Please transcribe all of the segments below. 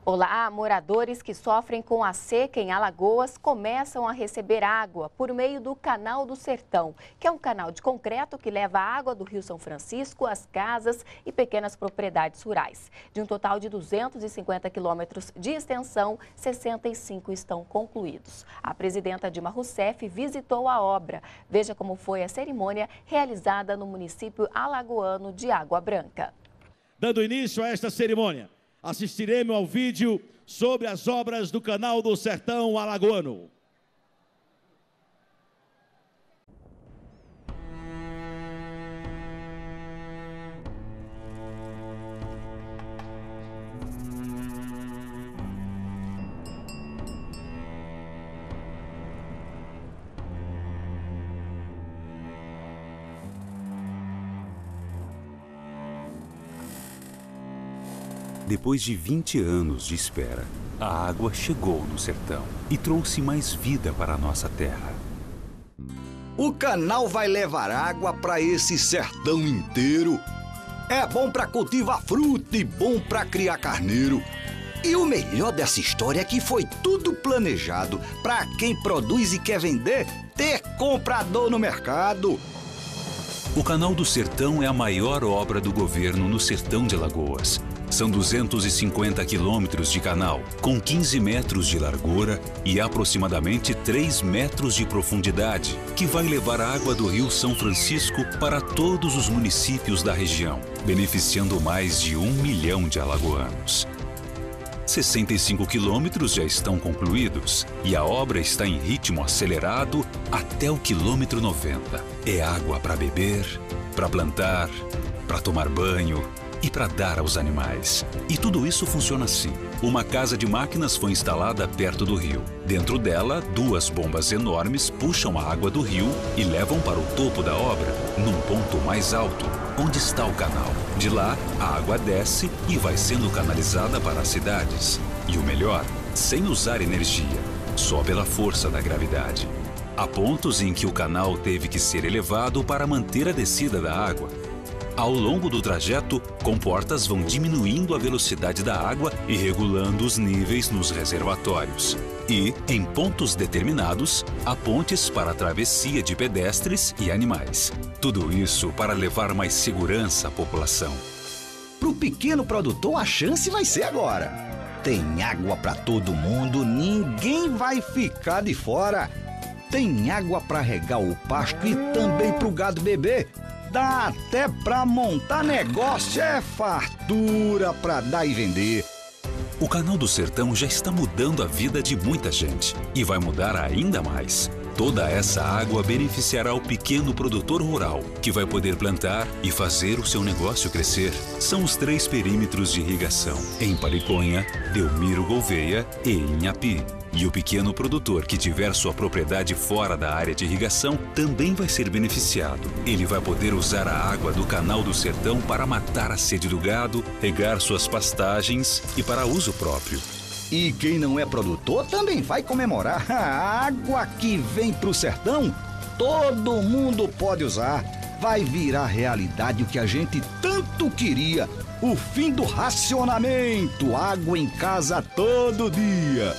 Olá, moradores que sofrem com a seca em Alagoas começam a receber água por meio do Canal do Sertão, que é um canal de concreto que leva a água do Rio São Francisco às casas e pequenas propriedades rurais. De um total de 250 quilômetros de extensão, 65 estão concluídos. A presidenta Dilma Rousseff visitou a obra. Veja como foi a cerimônia realizada no município alagoano de Água Branca. Dando início a esta cerimônia, assistiremos ao vídeo sobre as obras do Canal do Sertão alagoano. Depois de 20 anos de espera, a água chegou no sertão e trouxe mais vida para a nossa terra. O canal vai levar água para esse sertão inteiro. É bom para cultivar fruta e bom para criar carneiro. E o melhor dessa história é que foi tudo planejado para quem produz e quer vender ter comprador no mercado. O Canal do Sertão é a maior obra do governo no sertão de Alagoas. São 250 quilômetros de canal, com 15 metros de largura e aproximadamente 3 metros de profundidade, que vai levar a água do Rio São Francisco para todos os municípios da região, beneficiando mais de 1 milhão de alagoanos. 65 quilômetros já estão concluídos e a obra está em ritmo acelerado até o quilômetro 90. É água para beber, para plantar, para tomar banho e para dar aos animais. E tudo isso funciona assim. Uma casa de máquinas foi instalada perto do rio. Dentro dela, 2 bombas enormes puxam a água do rio e levam para o topo da obra, num ponto mais alto, onde está o canal. De lá, a água desce e vai sendo canalizada para as cidades. E o melhor, sem usar energia, só pela força da gravidade. Há pontos em que o canal teve que ser elevado para manter a descida da água. Ao longo do trajeto, comportas vão diminuindo a velocidade da água e regulando os níveis nos reservatórios. E, em pontos determinados, há pontes para a travessia de pedestres e animais. Tudo isso para levar mais segurança à população. Para o pequeno produtor, a chance vai ser agora. Tem água para todo mundo, ninguém vai ficar de fora. Tem água para regar o pasto e também para o gado beber. Dá até pra montar negócio, é fartura pra dar e vender. O Canal do Sertão já está mudando a vida de muita gente e vai mudar ainda mais. Toda essa água beneficiará o pequeno produtor rural, que vai poder plantar e fazer o seu negócio crescer. São os 3 perímetros de irrigação, em Pariconha, Delmiro Gouveia e Inhapi. E o pequeno produtor que tiver sua propriedade fora da área de irrigação também vai ser beneficiado. Ele vai poder usar a água do Canal do Sertão para matar a sede do gado, regar suas pastagens e para uso próprio. E quem não é produtor também vai comemorar. A água que vem pro sertão, todo mundo pode usar. Vai virar realidade o que a gente tanto queria. O fim do racionamento, água em casa todo dia.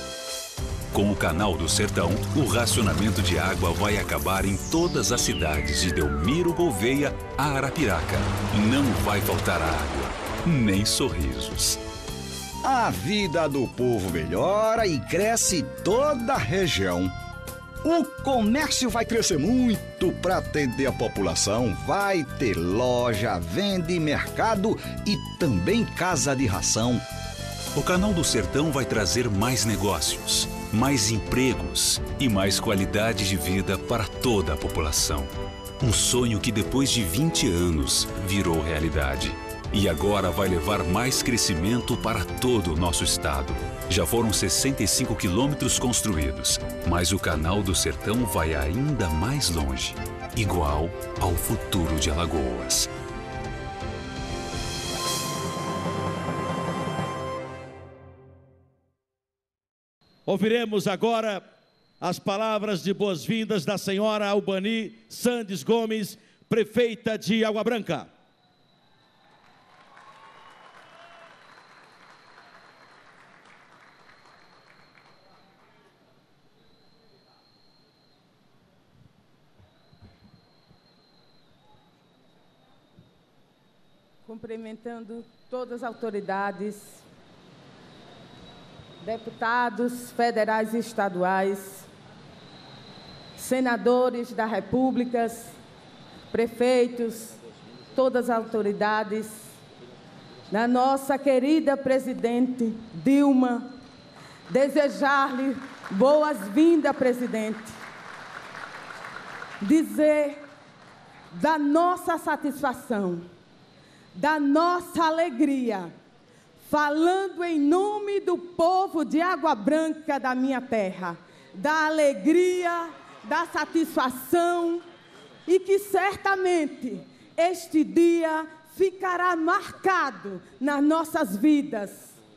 Com o Canal do Sertão, o racionamento de água vai acabar em todas as cidades de Delmiro Gouveia a Arapiraca. Não vai faltar água, nem sorrisos. A vida do povo melhora e cresce toda a região. O comércio vai crescer muito para atender a população. Vai ter loja, venda e mercado e também casa de ração. O Canal do Sertão vai trazer mais negócios, mais empregos e mais qualidade de vida para toda a população. Um sonho que depois de 20 anos virou realidade. E agora vai levar mais crescimento para todo o nosso estado. Já foram 65 quilômetros construídos, mas o Canal do Sertão vai ainda mais longe, igual ao futuro de Alagoas. Ouviremos agora as palavras de boas-vindas da senhora Albani Sandes Gomes, prefeita de Água Branca. cumprimentando todas as autoridades, deputados federais e estaduais, senadores da República, prefeitos, todas as autoridades, da nossa querida presidente Dilma, desejar-lhe boas-vindas, presidente, dizer da nossa satisfação, da nossa alegria, falando em nome do povo de Água Branca da minha terra, da alegria, da satisfação, e que certamente este dia ficará marcado nas nossas vidas.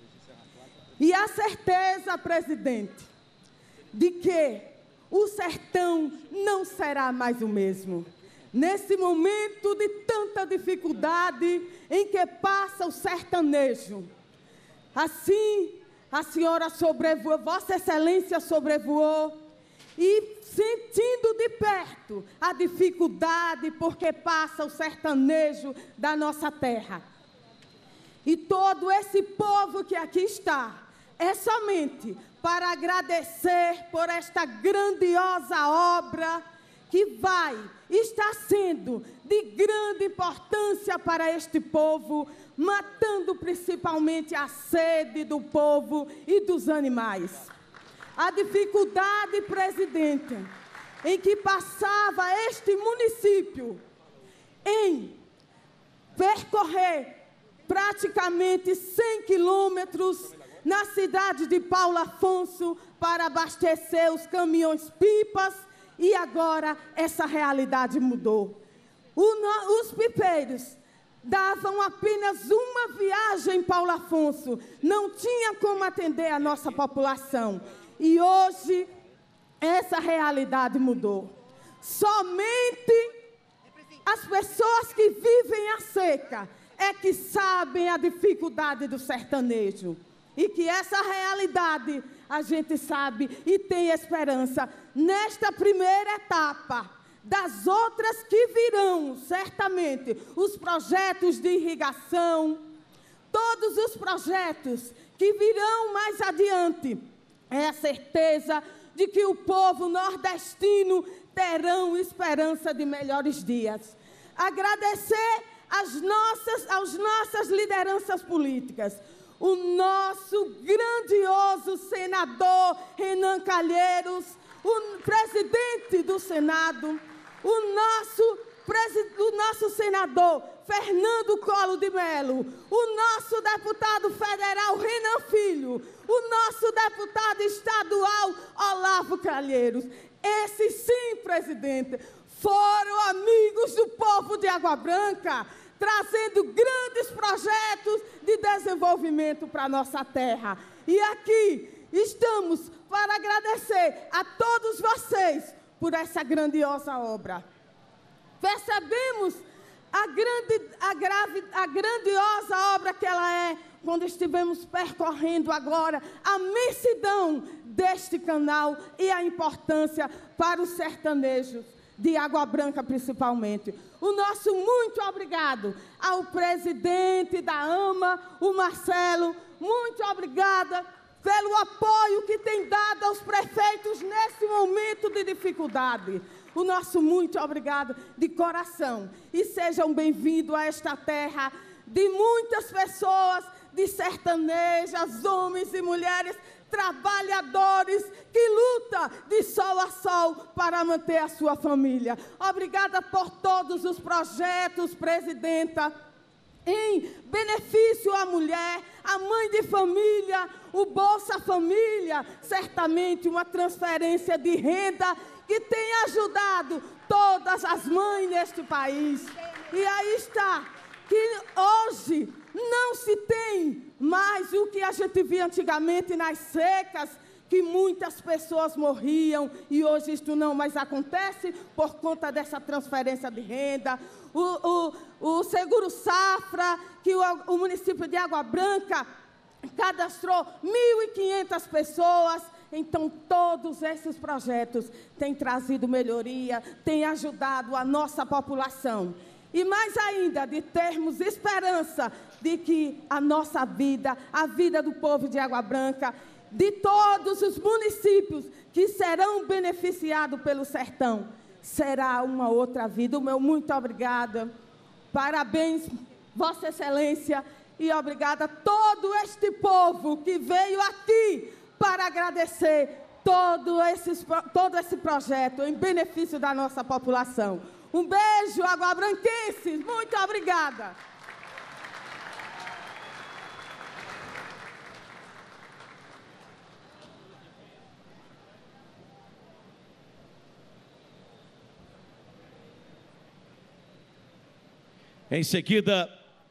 E a certeza, presidente, de que o sertão não será mais o mesmo. Nesse momento de tanta dificuldade em que passa o sertanejo. Assim, a senhora sobrevoou, Vossa Excelência sobrevoou, e sentindo de perto a dificuldade porque passa o sertanejo da nossa terra. E todo esse povo que aqui está, é somente para agradecer por esta grandiosa obra que está sendo de grande importância para este povo, matando principalmente a sede do povo e dos animais. A dificuldade, presidente, em que passava este município em percorrer praticamente 100 quilômetros na cidade de Paulo Afonso para abastecer os caminhões-pipas, e agora essa realidade mudou. Os pipeiros davam apenas uma viagem em Paulo Afonso, não tinha como atender a nossa população. E hoje essa realidade mudou. Somente as pessoas que vivem a seca é que sabem a dificuldade do sertanejo. E que essa realidade a gente sabe e tem esperança nesta primeira etapa. Das outras que virão, certamente, os projetos de irrigação, todos os projetos que virão mais adiante, é a certeza de que o povo nordestino terão esperança de melhores dias. Agradecer às nossas lideranças políticas, o nosso grandioso senador Renan Calheiros, o presidente do Senado, o nosso senador Fernando Collor de Mello, o nosso deputado federal Renan Filho, o nosso deputado estadual Olavo Calheiros. Esses sim, presidente, foram amigos do povo de Água Branca, trazendo grandes projetos de desenvolvimento para a nossa terra. E aqui estamos para agradecer a todos vocês por essa grandiosa obra. Percebemos a grandiosa obra que ela é, quando estivemos percorrendo agora a imensidão deste canal e a importância para os sertanejos de Água Branca principalmente. O nosso muito obrigado ao presidente da AMA, o Marcelo, muito obrigada pelo apoio que tem dado aos prefeitos nesse momento de dificuldade. O nosso muito obrigado de coração. E sejam bem-vindos a esta terra de muitas pessoas, de sertanejas, homens e mulheres, trabalhadores que lutam de sol a sol para manter a sua família. Obrigada por todos os projetos, presidenta, em benefício à mulher, à mãe de família, o Bolsa Família, certamente uma transferência de renda que tem ajudado todas as mães neste país. E aí está, que hoje não se tem mais o que a gente via antigamente nas secas, que muitas pessoas morriam, e hoje isto não mais acontece por conta dessa transferência de renda. O Seguro Safra, que o município de Água Branca cadastrou 1.500 pessoas. Então, todos esses projetos têm trazido melhoria, têm ajudado a nossa população. e mais ainda de termos esperança de que a nossa vida, a vida do povo de Água Branca, de todos os municípios que serão beneficiados pelo sertão, será uma outra vida. O meu muito obrigada, parabéns, Vossa Excelência, e obrigada a todo este povo que veio aqui para agradecer todo esse projeto em benefício da nossa população. Um beijo, aguabranquenses, muito obrigada. Em seguida,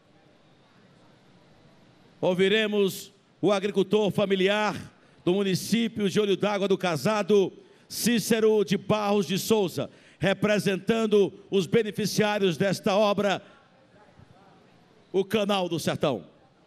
ouviremos o agricultor familiar do município de Olho d'Água do Casado, Cícero de Barros de Souza, representando os beneficiários desta obra, o Canal do Sertão.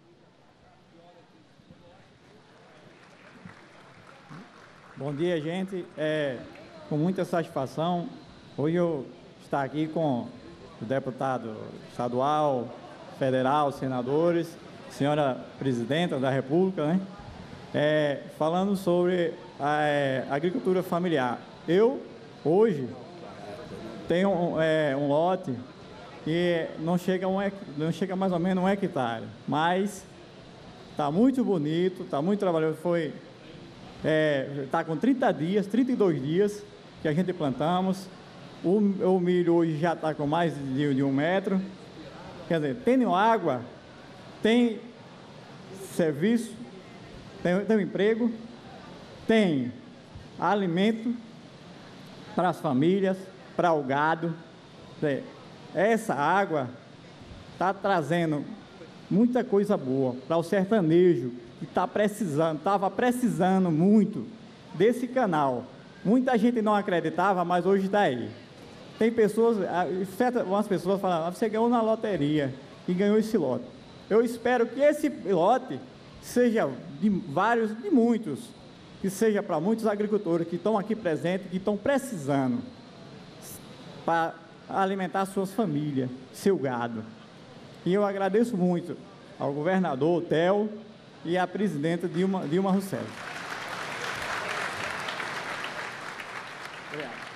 Bom dia, gente. Com muita satisfação, hoje eu estou aqui com o deputado estadual, federal, senadores, senhora presidenta da República, né? Falando sobre a agricultura familiar. Eu, hoje, tenho um lote que não chega mais ou menos 1 hectare, mas está muito bonito, está muito trabalhoso. Está com 30 dias, 32 dias que a gente plantamos. O milho hoje já está com mais de 1 metro. Quer dizer, tem água, tem serviço, tem emprego, tem alimento para as famílias, para o gado. Essa água está trazendo muita coisa boa para o sertanejo, que estava precisando muito desse canal. Muita gente não acreditava, mas hoje está aí. Tem pessoas, umas pessoas falam, você ganhou na loteria e ganhou esse lote. Eu espero que esse lote seja de muitos, que seja para muitos agricultores que estão aqui presentes, que estão precisando para alimentar suas famílias, seu gado. E eu agradeço muito ao governador Theo e à presidenta Dilma Rousseff. Obrigado.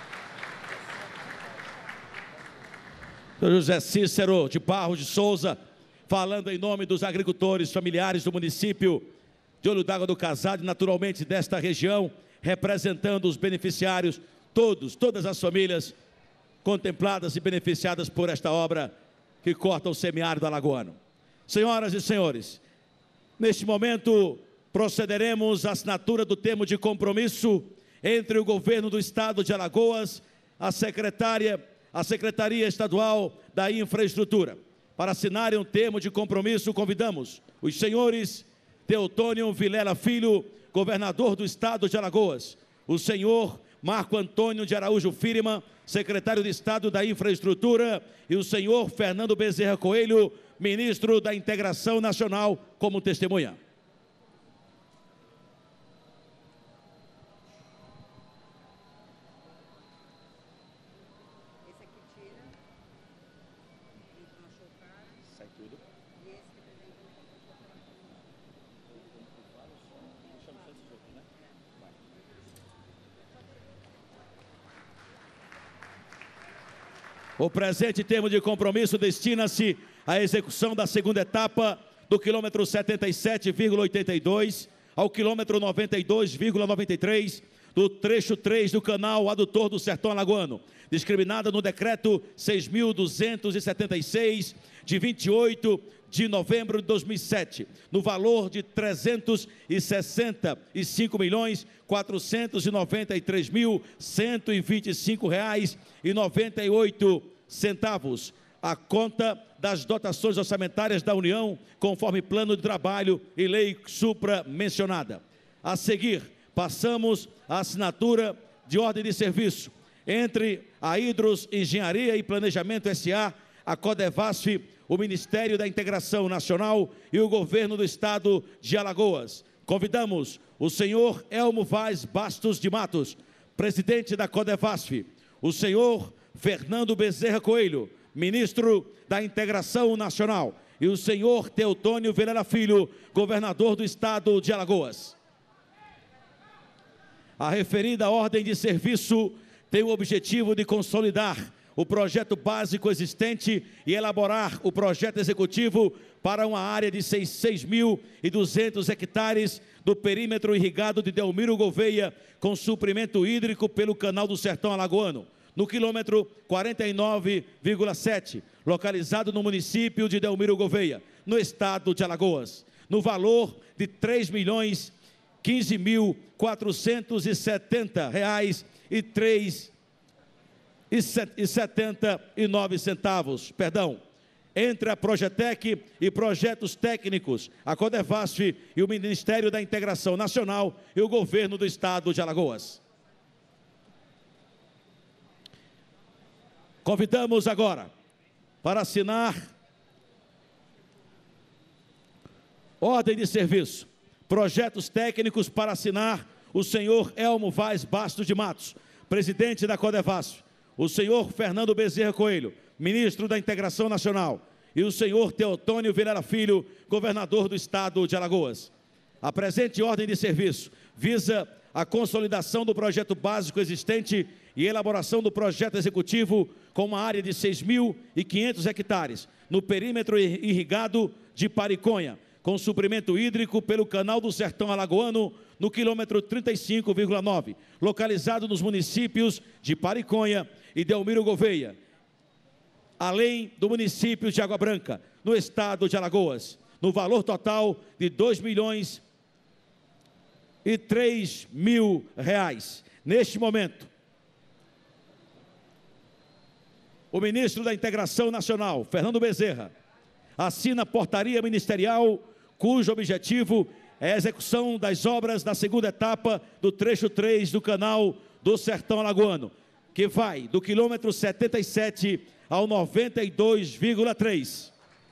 José Cícero de Barros de Souza, falando em nome dos agricultores familiares do município de Olho d'Água do Casado, naturalmente desta região, representando os beneficiários, todas as famílias contempladas e beneficiadas por esta obra que corta o semiárido alagoano. Senhoras e senhores, neste momento procederemos à assinatura do termo de compromisso entre o governo do estado de Alagoas, a Secretaria Estadual da Infraestrutura. Para assinarem um termo de compromisso, convidamos os senhores Teotônio Vilela Filho, governador do estado de Alagoas, o senhor Marco Antônio de Araújo Firma, secretário de Estado da Infraestrutura, e o senhor Fernando Bezerra Coelho, ministro da Integração Nacional, como testemunha. O presente termo de compromisso destina-se à execução da segunda etapa do quilômetro 77,82 ao quilômetro 92,93 do trecho 3 do canal adutor do Sertão Alagoano, discriminada no decreto 6.276, de 28 de novembro de 2007, no valor de R$ 365.493.125,98, a conta das dotações orçamentárias da União, conforme plano de trabalho e lei supra-mencionada. A seguir, passamos à assinatura de ordem de serviço entre a Hidros Engenharia e Planejamento S.A., a Codevasf, o Ministério da Integração Nacional e o Governo do Estado de Alagoas. Convidamos o senhor Elmo Vaz Bastos de Matos, presidente da Codevasf, o senhor Fernando Bezerra Coelho, ministro da Integração Nacional, e o senhor Teotônio Vilela Filho, governador do estado de Alagoas. A referida ordem de serviço tem o objetivo de consolidar o projeto básico existente e elaborar o projeto executivo para uma área de 6.200 hectares do perímetro irrigado de Delmiro Gouveia, com suprimento hídrico pelo Canal do Sertão Alagoano, no quilômetro 49,7, localizado no município de Delmiro Gouveia, no estado de Alagoas, no valor de R$ 3.015.470,79, entre a Progetec e projetos técnicos, a Codevasf e o Ministério da Integração Nacional e o governo do estado de Alagoas. Convidamos agora para assinar ordem de serviço, projetos técnicos para assinar o senhor Elmo Vaz Bastos de Matos, presidente da Codevasf, o senhor Fernando Bezerra Coelho, ministro da Integração Nacional, e o senhor Teotônio Vilela Filho, governador do estado de Alagoas. A presente ordem de serviço visa a consolidação do projeto básico existente e elaboração do projeto executivo com uma área de 6.500 hectares, no perímetro irrigado de Pariconha, com suprimento hídrico pelo Canal do Sertão Alagoano, no quilômetro 35,9, localizado nos municípios de Pariconha e Delmiro Gouveia, além do município de Água Branca, no estado de Alagoas, no valor total de R$ 2.003.000. Neste momento, o ministro da Integração Nacional, Fernando Bezerra, assina a portaria ministerial cujo objetivo é a execução das obras da segunda etapa do trecho 3 do Canal do Sertão Alagoano, que vai do quilômetro 77 ao 92,3.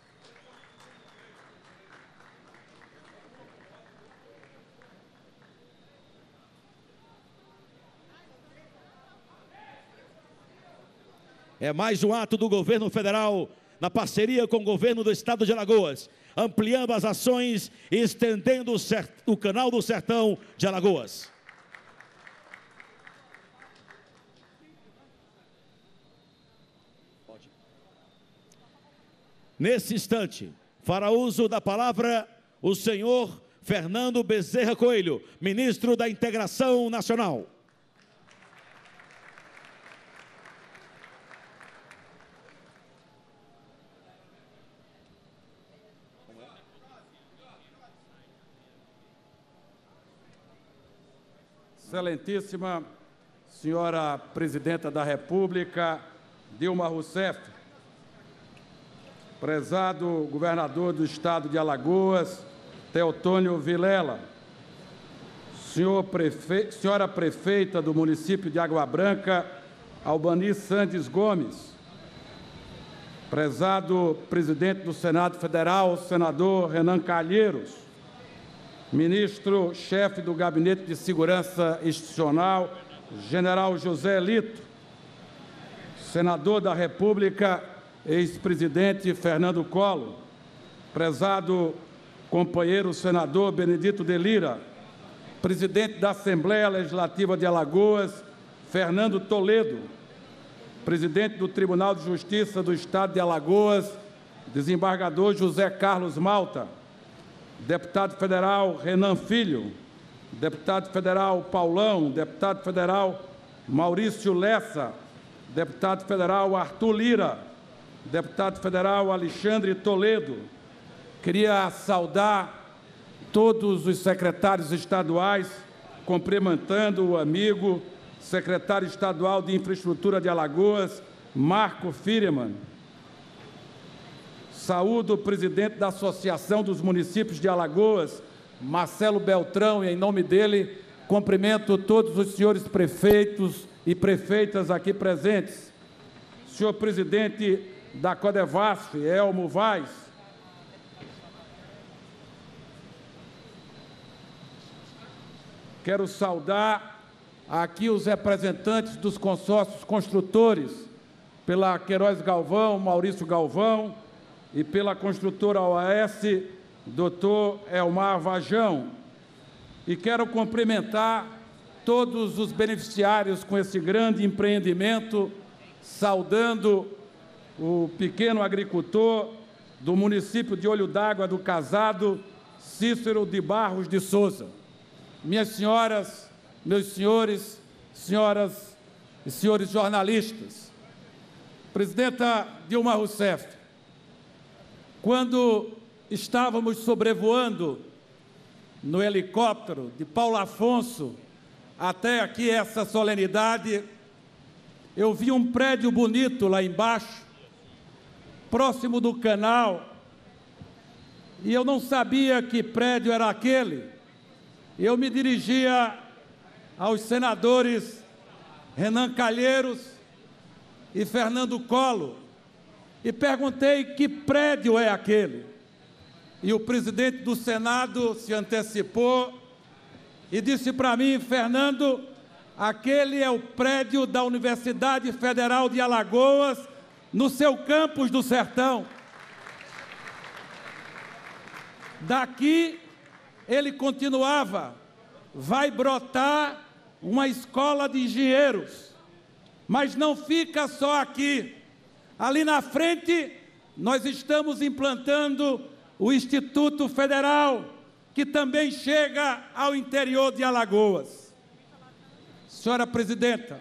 É mais um ato do governo federal, na parceria com o governo do estado de Alagoas, ampliando as ações e estendendo o Canal do Sertão de Alagoas. Nesse instante, fará uso da palavra o senhor Fernando Bezerra Coelho, ministro da Integração Nacional. Excelentíssima senhora Presidenta da República, Dilma Rousseff, prezado governador do estado de Alagoas, Teotônio Vilela, senhora prefeita do município de Água Branca, Albani Sandes Gomes, prezado presidente do Senado Federal, senador Renan Calheiros, ministro-chefe do Gabinete de Segurança Institucional, general José Lito, senador da República, ex-presidente Fernando Collor, prezado companheiro senador Benedito de Lira, presidente da Assembleia Legislativa de Alagoas, Fernando Toledo, presidente do Tribunal de Justiça do Estado de Alagoas, desembargador José Carlos Malta, deputado federal Renan Filho, deputado federal Paulão, deputado federal Maurício Lessa, deputado federal Arthur Lira, deputado federal Alexandre Toledo. Queria saudar todos os secretários estaduais, cumprimentando o amigo secretário estadual de Infraestrutura de Alagoas, Marco Firman. Saúdo o presidente da Associação dos Municípios de Alagoas, Marcelo Beltrão, e em nome dele cumprimento todos os senhores prefeitos e prefeitas aqui presentes. Senhor presidente da Codevasf, Elmo Vaz, quero saudar aqui os representantes dos consórcios construtores, pela Queiroz Galvão, Maurício Galvão, e pela construtora OAS, Dr. Elmar Vajão. E quero cumprimentar todos os beneficiários com esse grande empreendimento, saudando o pequeno agricultor do município de Olho d'Água do Casado, Cícero de Barros de Souza. Minhas senhoras, meus senhores, senhoras e senhores jornalistas, Presidenta Dilma Rousseff, quando estávamos sobrevoando no helicóptero de Paulo Afonso até aqui essa solenidade, eu vi um prédio bonito lá embaixo, próximo do canal, e eu não sabia que prédio era aquele. Eu me dirigia aos senadores Renan Calheiros e Fernando Collor e perguntei que prédio é aquele. E o presidente do Senado se antecipou e disse para mim: Fernando, aquele é o prédio da Universidade Federal de Alagoas, no seu campus do Sertão. Daqui, ele continuava, vai brotar uma escola de engenheiros, mas não fica só aqui. Ali na frente, nós estamos implantando o Instituto Federal, que também chega ao interior de Alagoas. Senhora Presidenta,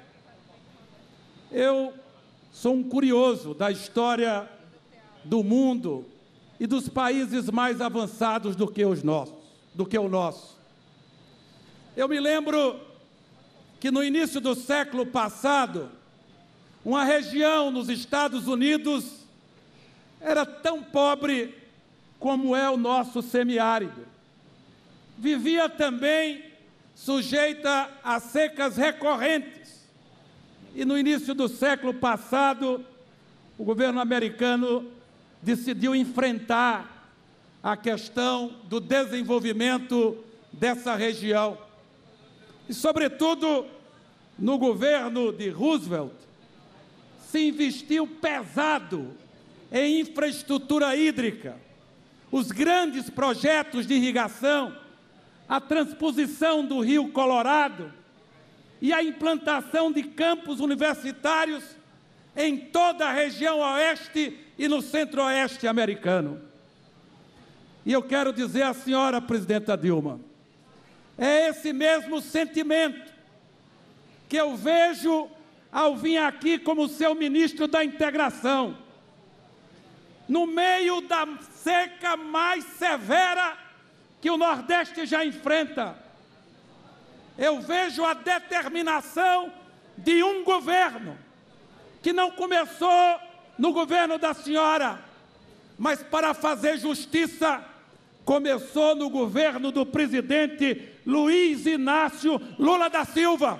eu sou um curioso da história do mundo e dos países mais avançados do que o nosso. Eu me lembro que no início do século passado, uma região nos Estados Unidos era tão pobre como é o nosso semiárido. Vivia também sujeita a secas recorrentes. E no início do século passado, o governo americano decidiu enfrentar a questão do desenvolvimento dessa região. E, sobretudo, no governo de Roosevelt, se investiu pesado em infraestrutura hídrica, os grandes projetos de irrigação, a transposição do Rio Colorado e a implantação de campos universitários em toda a região oeste e no centro-oeste americano. E eu quero dizer à senhora Presidenta Dilma, é esse mesmo sentimento que eu vejo ao vir aqui como seu ministro da Integração, no meio da seca mais severa que o Nordeste já enfrenta. Eu vejo a determinação de um governo que não começou no governo da senhora, mas para fazer justiça, começou no governo do presidente Luiz Inácio Lula da Silva.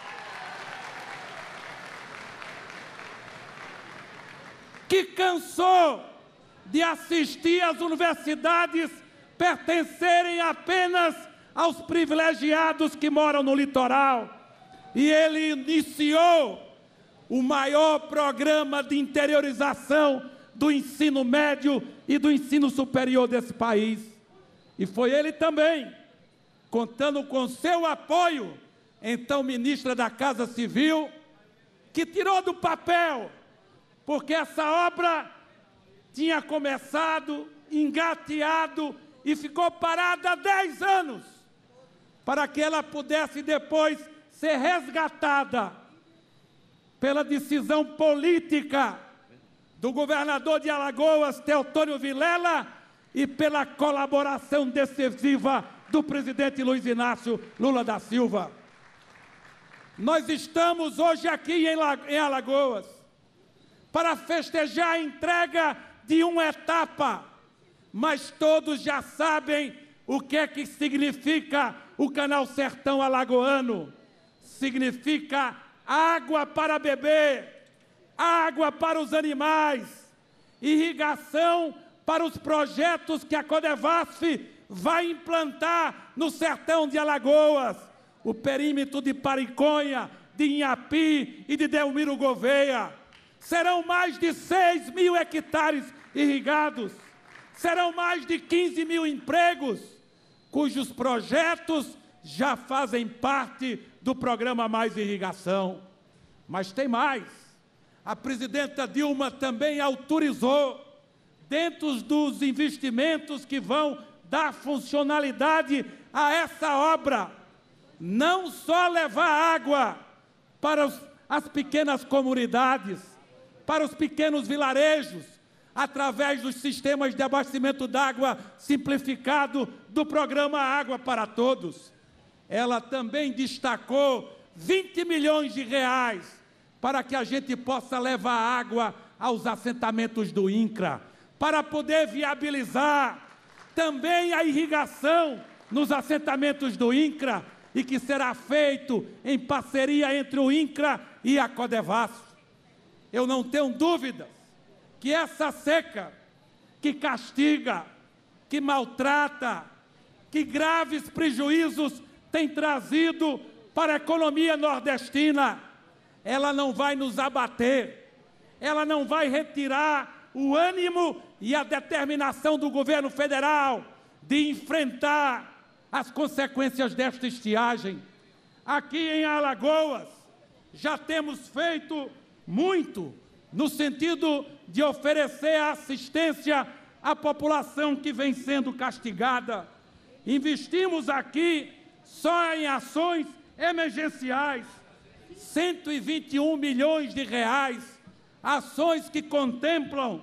Que cansou de assistir as universidades pertencerem apenas aos privilegiados que moram no litoral. E ele iniciou o maior programa de interiorização do ensino médio e do ensino superior desse país. E foi ele também, contando com seu apoio, então ministra da Casa Civil, que tirou do papel, porque essa obra tinha começado, engateado e ficou parada há 10 anos, para que ela pudesse depois ser resgatada pela decisão política do governador de Alagoas, Teotônio Vilela, e pela colaboração decisiva do presidente Luiz Inácio Lula da Silva. Nós estamos hoje aqui em Alagoas para festejar a entrega de uma etapa, mas todos já sabem o que é que significa o Canal Sertão Alagoano. Significa água para beber, água para os animais, irrigação para os projetos que a Codevasf vai implantar no sertão de Alagoas, o perímetro de Pariconha, de Inhapi e de Delmiro Gouveia. serão mais de 6 mil hectares irrigados, serão mais de 15 mil empregos, cujos projetos já fazem parte do programa Mais Irrigação. Mas tem mais. A presidenta Dilma também autorizou, dentro dos investimentos que vão dar funcionalidade a essa obra, não só levar água para as pequenas comunidades, para os pequenos vilarejos, através dos sistemas de abastecimento d'água simplificado do programa Água para Todos. Ela também destacou 20 milhões de reais para que a gente possa levar água aos assentamentos do INCRA, para poder viabilizar também a irrigação nos assentamentos do INCRA, e que será feito em parceria entre o INCRA e a Codevasf. Eu não tenho dúvidas que essa seca, que castiga, que maltrata, que graves prejuízos tem trazido para a economia nordestina, ela não vai nos abater, ela não vai retirar o ânimo e a determinação do governo federal de enfrentar as consequências desta estiagem. Aqui em Alagoas, já temos feito muito no sentido de oferecer assistência à população que vem sendo castigada. Investimos aqui, só em ações emergenciais, 121 milhões de reais, ações que contemplam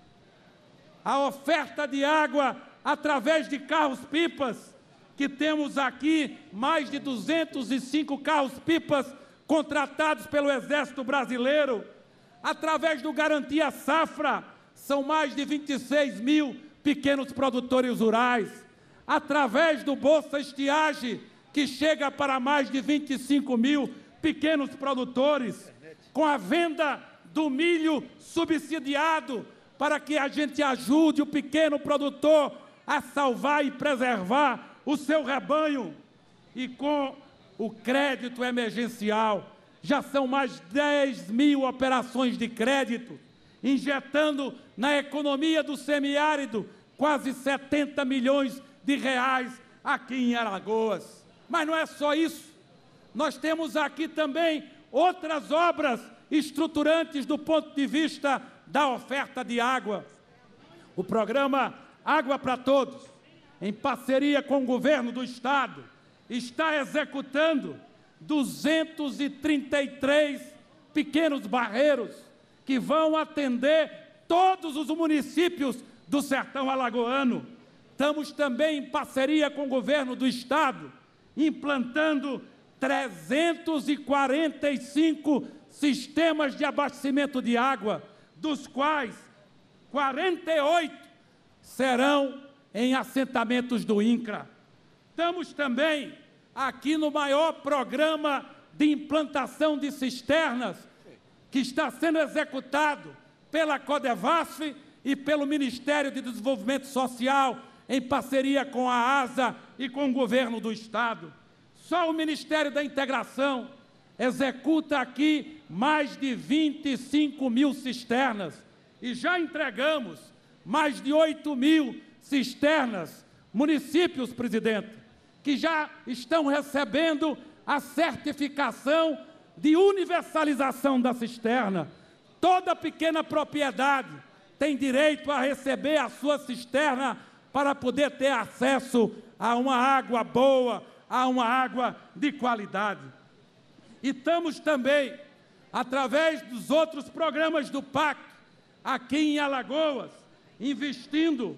a oferta de água através de carros-pipas, que temos aqui mais de 205 carros-pipas contratados pelo Exército Brasileiro. Através do Garantia Safra, são mais de 26 mil pequenos produtores rurais. Através do Bolsa Estiagem, que chega para mais de 25 mil pequenos produtores. Com a venda do milho subsidiado, para que a gente ajude o pequeno produtor a salvar e preservar o seu rebanho. E com o crédito emergencial, já são mais de 10 mil operações de crédito, injetando na economia do semiárido quase 70 milhões de reais aqui em Alagoas. Mas não é só isso. Nós temos aqui também outras obras estruturantes do ponto de vista da oferta de água. O programa Água para Todos, em parceria com o governo do Estado, está executando 233 pequenos barreiros que vão atender todos os municípios do sertão alagoano. Estamos também em parceria com o governo do Estado, implantando 345 sistemas de abastecimento de água, dos quais 48 serão em assentamentos do INCRA. Estamos também aqui no maior programa de implantação de cisternas, que está sendo executado pela Codevasf e pelo Ministério de Desenvolvimento Social, em parceria com a ASA e com o governo do Estado. Só o Ministério da Integração executa aqui mais de 25 mil cisternas e já entregamos mais de 8 mil cisternas, municípios, presidente, que já estão recebendo a certificação de universalização da cisterna. Toda pequena propriedade tem direito a receber a sua cisterna para poder ter acesso a uma água boa, a uma água de qualidade. E estamos também, através dos outros programas do PAC, aqui em Alagoas, investindo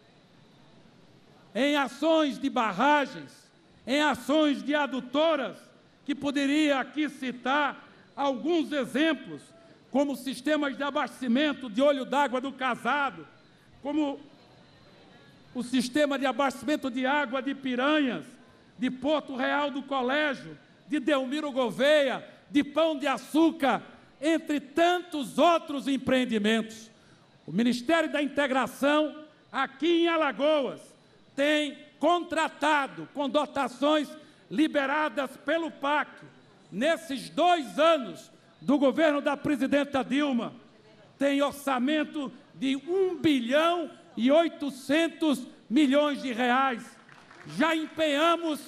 em ações de barragens, em ações de adutoras, que poderia aqui citar alguns exemplos, como sistemas de abastecimento de olho d'água do Casado, como o sistema de abastecimento de água de Piranhas, de Porto Real do Colégio, de Delmiro Gouveia, de Pão de Açúcar, entre tantos outros empreendimentos. O Ministério da Integração, aqui em Alagoas, tem contratado com dotações liberadas pelo PAC, nesses 2 anos do governo da presidenta Dilma, tem orçamento de 1 bilhão e 800 milhões de reais. Já empenhamos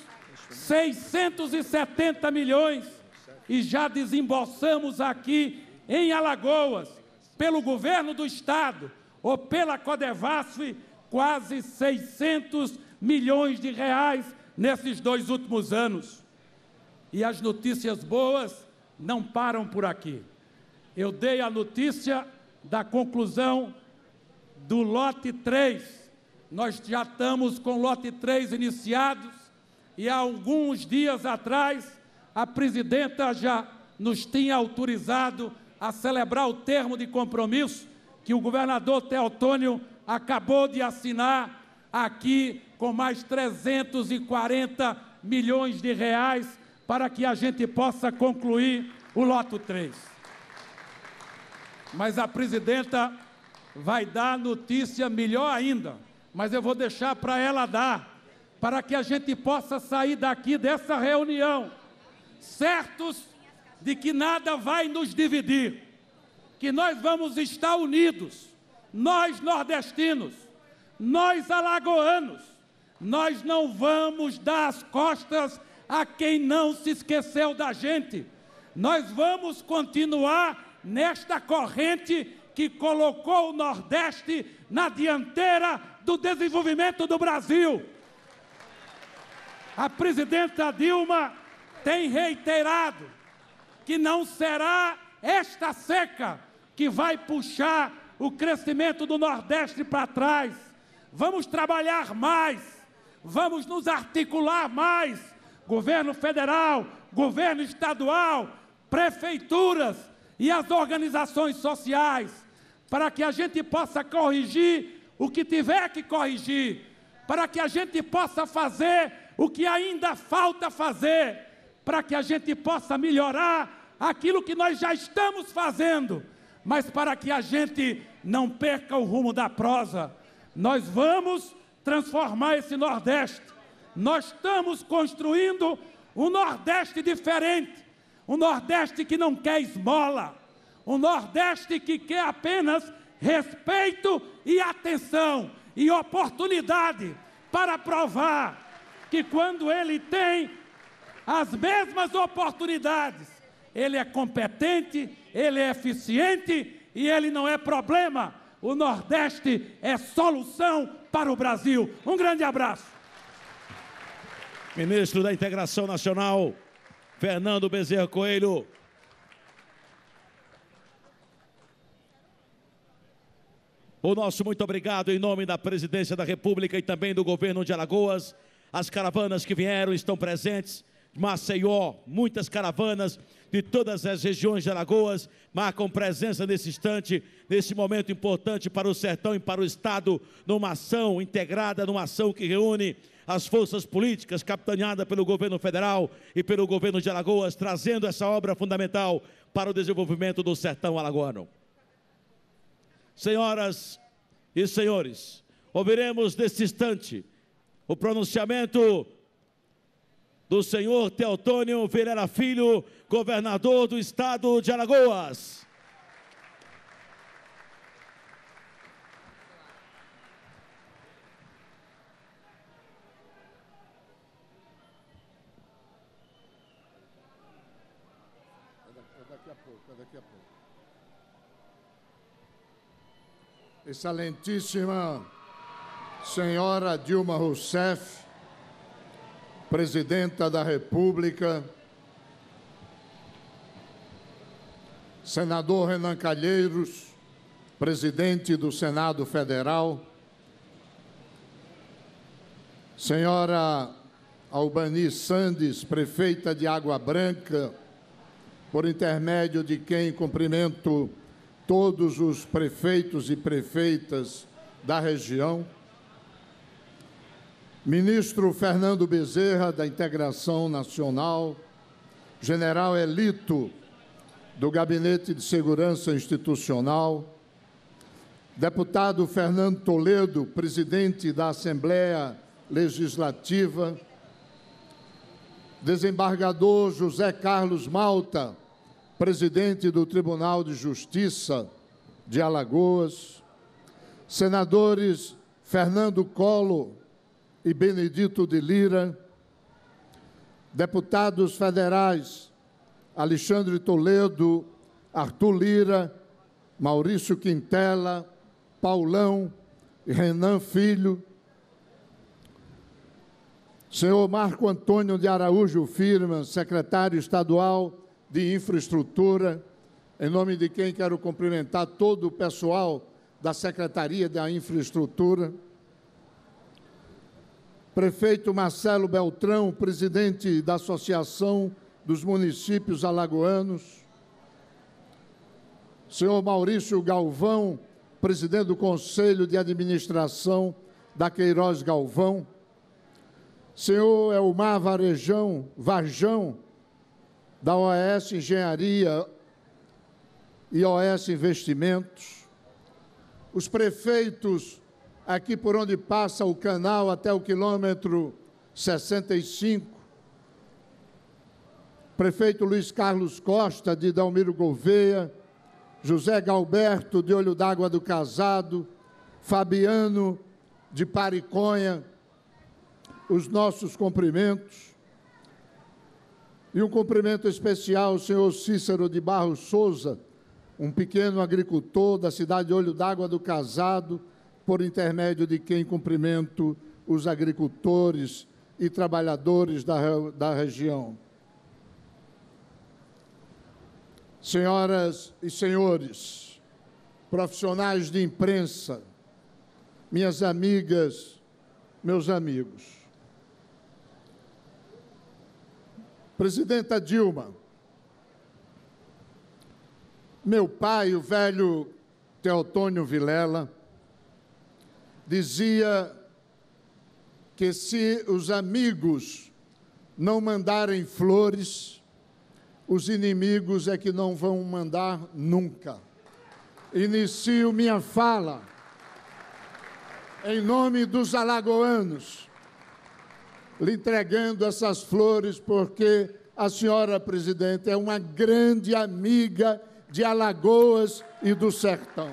670 milhões e já desembolsamos aqui em Alagoas, pelo governo do estado ou pela Codevasf, quase 600 milhões de reais nesses 2 últimos anos. E as notícias boas não param por aqui. Eu dei a notícia da conclusão do lote 3. Nós já estamos com o lote 3 iniciados e há alguns dias atrás a presidenta já nos tinha autorizado a celebrar o termo de compromisso que o governador Teotônio acabou de assinar aqui com mais 340 milhões de reais para que a gente possa concluir o lote 3. Mas a presidenta vai dar notícia melhor ainda, mas eu vou deixar para ela dar, para que a gente possa sair daqui dessa reunião certos de que nada vai nos dividir, que nós vamos estar unidos, nós nordestinos, nós alagoanos, nós não vamos dar as costas a quem não se esqueceu da gente. Nós vamos continuar nesta corrente que colocou o Nordeste na dianteira do desenvolvimento do Brasil. A presidenta Dilma tem reiterado que não será esta seca que vai puxar o crescimento do Nordeste para trás. Vamos trabalhar mais, vamos nos articular mais, governo federal, governo estadual, prefeituras e as organizações sociais, para que a gente possa corrigir o que tiver que corrigir, para que a gente possa fazer o que ainda falta fazer, para que a gente possa melhorar aquilo que nós já estamos fazendo, mas para que a gente não perca o rumo da prosa. Nós vamos transformar esse Nordeste. Nós estamos construindo um Nordeste diferente, um Nordeste que não quer esmola, um Nordeste que quer apenas respeito e atenção e oportunidade para provar que quando ele tem as mesmas oportunidades, ele é competente, ele é eficiente e ele não é problema. O Nordeste é solução para o Brasil. Um grande abraço. Ministro da Integração Nacional, Fernando Bezerra Coelho. O nosso muito obrigado em nome da Presidência da República e também do Governo de Alagoas. As caravanas que vieram estão presentes. Maceió, muitas caravanas de todas as regiões de Alagoas marcam presença nesse instante, nesse momento importante para o sertão e para o Estado, numa ação integrada, numa ação que reúne as forças políticas, capitaneada pelo governo federal e pelo governo de Alagoas, trazendo essa obra fundamental para o desenvolvimento do sertão alagoano. Senhoras e senhores, ouviremos neste instante o pronunciamento do senhor Teotônio Vilela Filho, governador do estado de Alagoas. Daqui a pouco. Excelentíssima senhora Dilma Rousseff, Presidenta da República, senador Renan Calheiros, presidente do Senado Federal, senhora Albani Sandes, prefeita de Água Branca, por intermédio de quem cumprimento todos os prefeitos e prefeitas da região, ministro Fernando Bezerra, da Integração Nacional, general Elito, do Gabinete de Segurança Institucional, deputado Fernando Toledo, presidente da Assembleia Legislativa, desembargador José Carlos Malta, presidente do Tribunal de Justiça, de Alagoas, senadores Fernando Collor e Benedito de Lira, deputados federais Alexandre Toledo, Arthur Lira, Maurício Quintela, Paulão e Renan Filho, senhor Marco Antônio de Araújo Firman, secretário estadual de Infraestrutura, em nome de quem quero cumprimentar todo o pessoal da Secretaria da Infraestrutura, prefeito Marcelo Beltrão, presidente da Associação dos Municípios Alagoanos, senhor Maurício Galvão, presidente do Conselho de Administração da Queiroz Galvão, senhor Elmar Varjão, da OAS Engenharia e OAS Investimentos, os prefeitos aqui por onde passa o canal até o quilômetro 65, prefeito Luiz Carlos Costa, de Dalmiro Gouveia, José Galberto, de Olho d'Água do Casado, Fabiano, de Pariconha, os nossos cumprimentos. E um cumprimento especial ao senhor Cícero de Barros Souza, um pequeno agricultor da cidade de Olho d'Água do Casado, por intermédio de quem cumprimento os agricultores e trabalhadores da região. Senhoras e senhores, profissionais de imprensa, minhas amigas, meus amigos. Presidenta Dilma, meu pai, o velho Teotônio Vilela, dizia que se os amigos não mandarem flores, os inimigos é que não vão mandar nunca. Inicio minha fala em nome dos alagoanos, lhe entregando essas flores, porque a senhora presidente é uma grande amiga de Alagoas e do Sertão.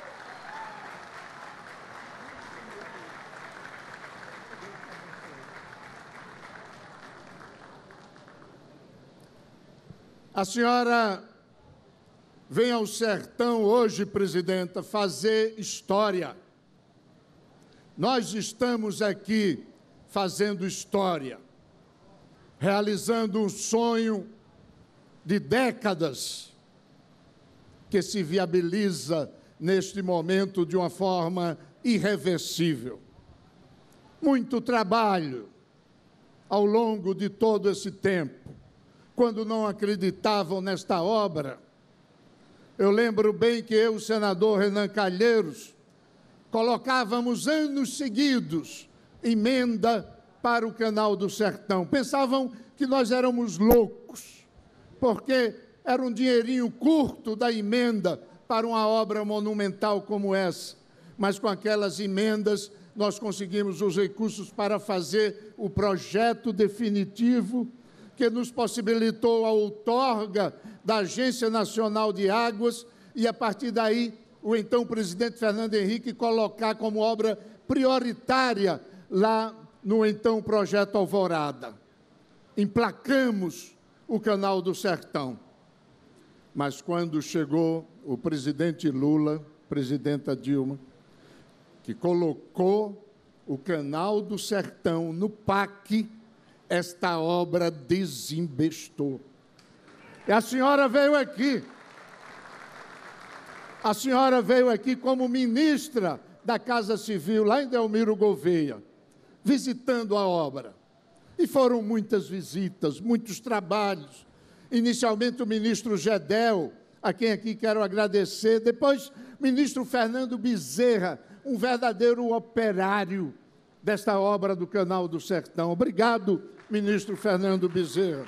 A senhora vem ao Sertão hoje, presidenta, fazer história. Nós estamos aqui fazendo história, realizando um sonho de décadas que se viabiliza neste momento de uma forma irreversível. Muito trabalho ao longo de todo esse tempo. Quando não acreditavam nesta obra, eu lembro bem que eu, o senador Renan Calheiros, colocávamos anos seguidos emenda para o Canal do Sertão. Pensavam que nós éramos loucos, porque era um dinheirinho curto da emenda para uma obra monumental como essa. Mas com aquelas emendas nós conseguimos os recursos para fazer o projeto definitivo que nos possibilitou a outorga da Agência Nacional de Águas e, a partir daí, o então presidente Fernando Henrique colocar como obra prioritária lá no então projeto Alvorada. Emplacamos o Canal do Sertão. Mas quando chegou o presidente Lula, presidenta Dilma, que colocou o Canal do Sertão no PAC, esta obra desembestou. E a senhora veio aqui como ministra da Casa Civil, lá em Delmiro Gouveia, visitando a obra. E foram muitas visitas, muitos trabalhos. Inicialmente o ministro Gedel, a quem aqui quero agradecer, depois o ministro Fernando Bezerra, um verdadeiro operário desta obra do Canal do Sertão. Obrigado, ministro Fernando Bezerra.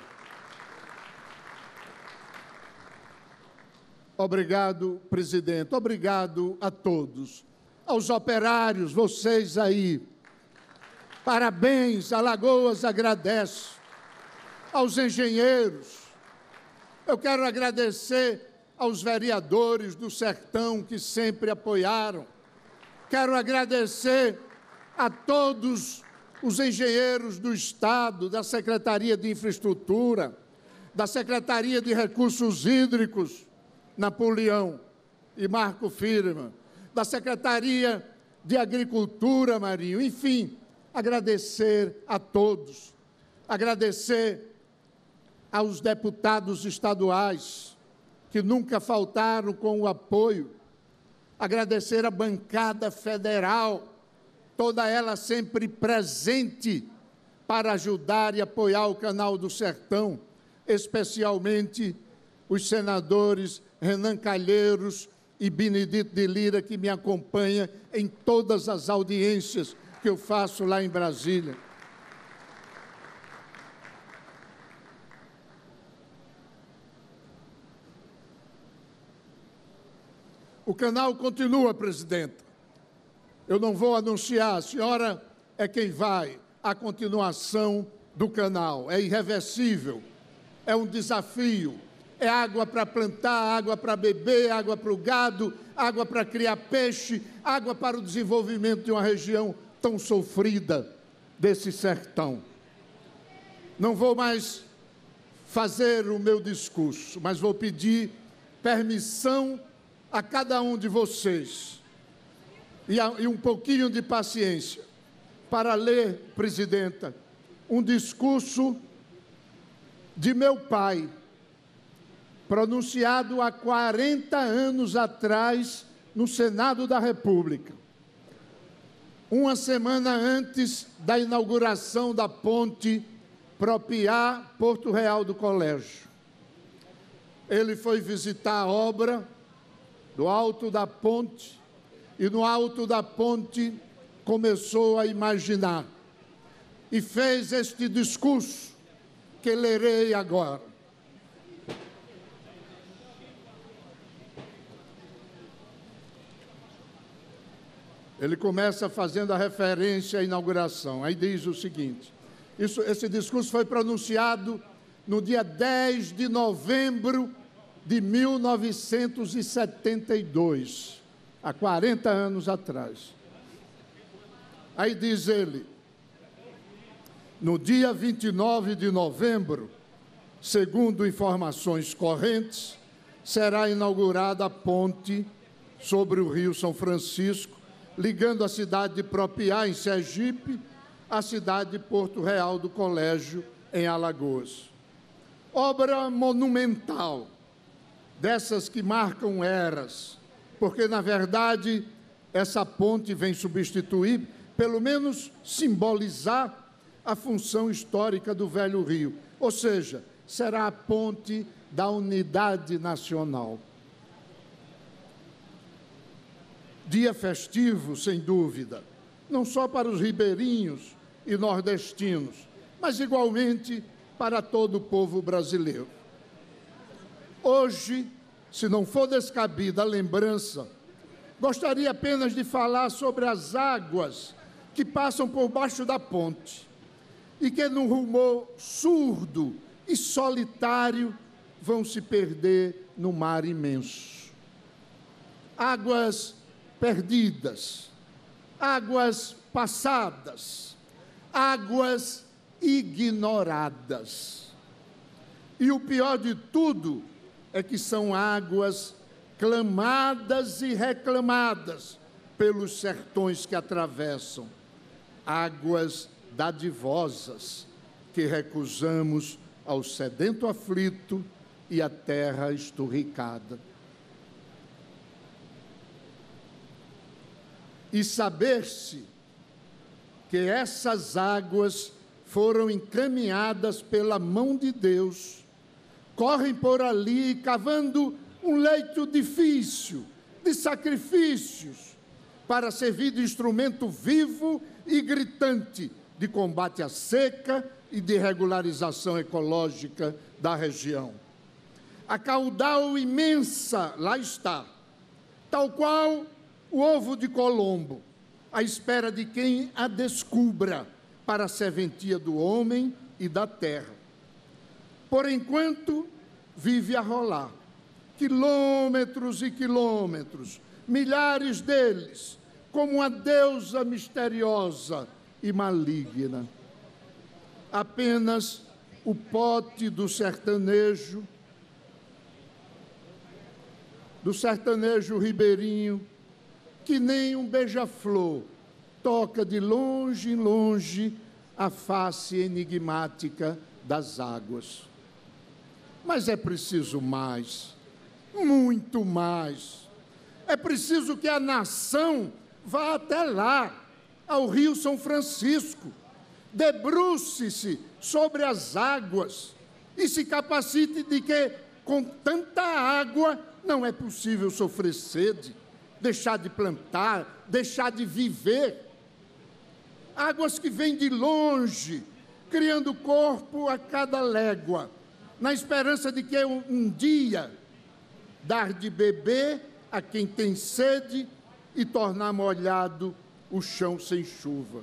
Obrigado, presidente. Obrigado a todos. Aos operários, vocês aí. Parabéns, Alagoas agradece. Aos engenheiros. Eu quero agradecer aos vereadores do Sertão que sempre apoiaram. Quero agradecer a todos os engenheiros do Estado, da Secretaria de Infraestrutura, da Secretaria de Recursos Hídricos, Napoleão e Marco Firman, da Secretaria de Agricultura, Marinho, enfim, agradecer a todos, agradecer aos deputados estaduais, que nunca faltaram com o apoio, agradecer a bancada federal, toda ela sempre presente para ajudar e apoiar o Canal do Sertão, especialmente os senadores Renan Calheiros e Benedito de Lira, que me acompanha em todas as audiências que eu faço lá em Brasília. O canal continua, presidenta. Eu não vou anunciar, a senhora é quem vai. A continuação do canal é irreversível, é um desafio. É água para plantar, água para beber, água para o gado, água para criar peixe, água para o desenvolvimento de uma região tão sofrida desse sertão. Não vou mais fazer o meu discurso, mas vou pedir permissão a cada um de vocês e um pouquinho de paciência para ler, presidenta, um discurso de meu pai, pronunciado há 40 anos atrás no Senado da República, uma semana antes da inauguração da ponte Propiá-Porto Real do Colégio. Ele foi visitar a obra do alto da ponte e no alto da ponte começou a imaginar e fez este discurso que lerei agora. Ele começa fazendo a referência à inauguração. Aí diz o seguinte: esse discurso foi pronunciado no dia 10 de novembro de 1972, há 40 anos atrás. Aí diz ele: no dia 29 de novembro, segundo informações correntes, será inaugurada a ponte sobre o Rio São Francisco, ligando a cidade de Propiá, em Sergipe, à cidade de Porto Real do Colégio, em Alagoas. Obra monumental, dessas que marcam eras, porque, na verdade, essa ponte vem substituir, pelo menos simbolizar, a função histórica do Velho Rio, ou seja, será a ponte da unidade nacional. Dia festivo, sem dúvida, não só para os ribeirinhos e nordestinos, mas igualmente para todo o povo brasileiro. Hoje, se não for descabida a lembrança, gostaria apenas de falar sobre as águas que passam por baixo da ponte e que, num rumor surdo e solitário, vão se perder no mar imenso. Águas perdidas, águas passadas, águas ignoradas. E o pior de tudo é que são águas clamadas e reclamadas pelos sertões que atravessam, águas dadivosas que recusamos ao sedento aflito e à terra esturricada. E saber-se que essas águas foram encaminhadas pela mão de Deus, correm por ali cavando um leito difícil de sacrifícios para servir de instrumento vivo e gritante de combate à seca e de regularização ecológica da região. A caudal imensa lá está, tal qual o ovo de Colombo, à espera de quem a descubra para a serventia do homem e da terra. Por enquanto, vive a rolar, quilômetros e quilômetros, milhares deles, como uma deusa misteriosa e maligna. Apenas o pote do sertanejo ribeirinho, que nem um beija-flor toca de longe em longe a face enigmática das águas. Mas é preciso mais, muito mais. É preciso que a nação vá até lá, ao Rio São Francisco, debruce-se sobre as águas e se capacite de que, com tanta água, não é possível sofrer sede, deixar de plantar, deixar de viver. Águas que vêm de longe, criando corpo a cada légua, na esperança de que um dia dar de beber a quem tem sede e tornar molhado o chão sem chuva.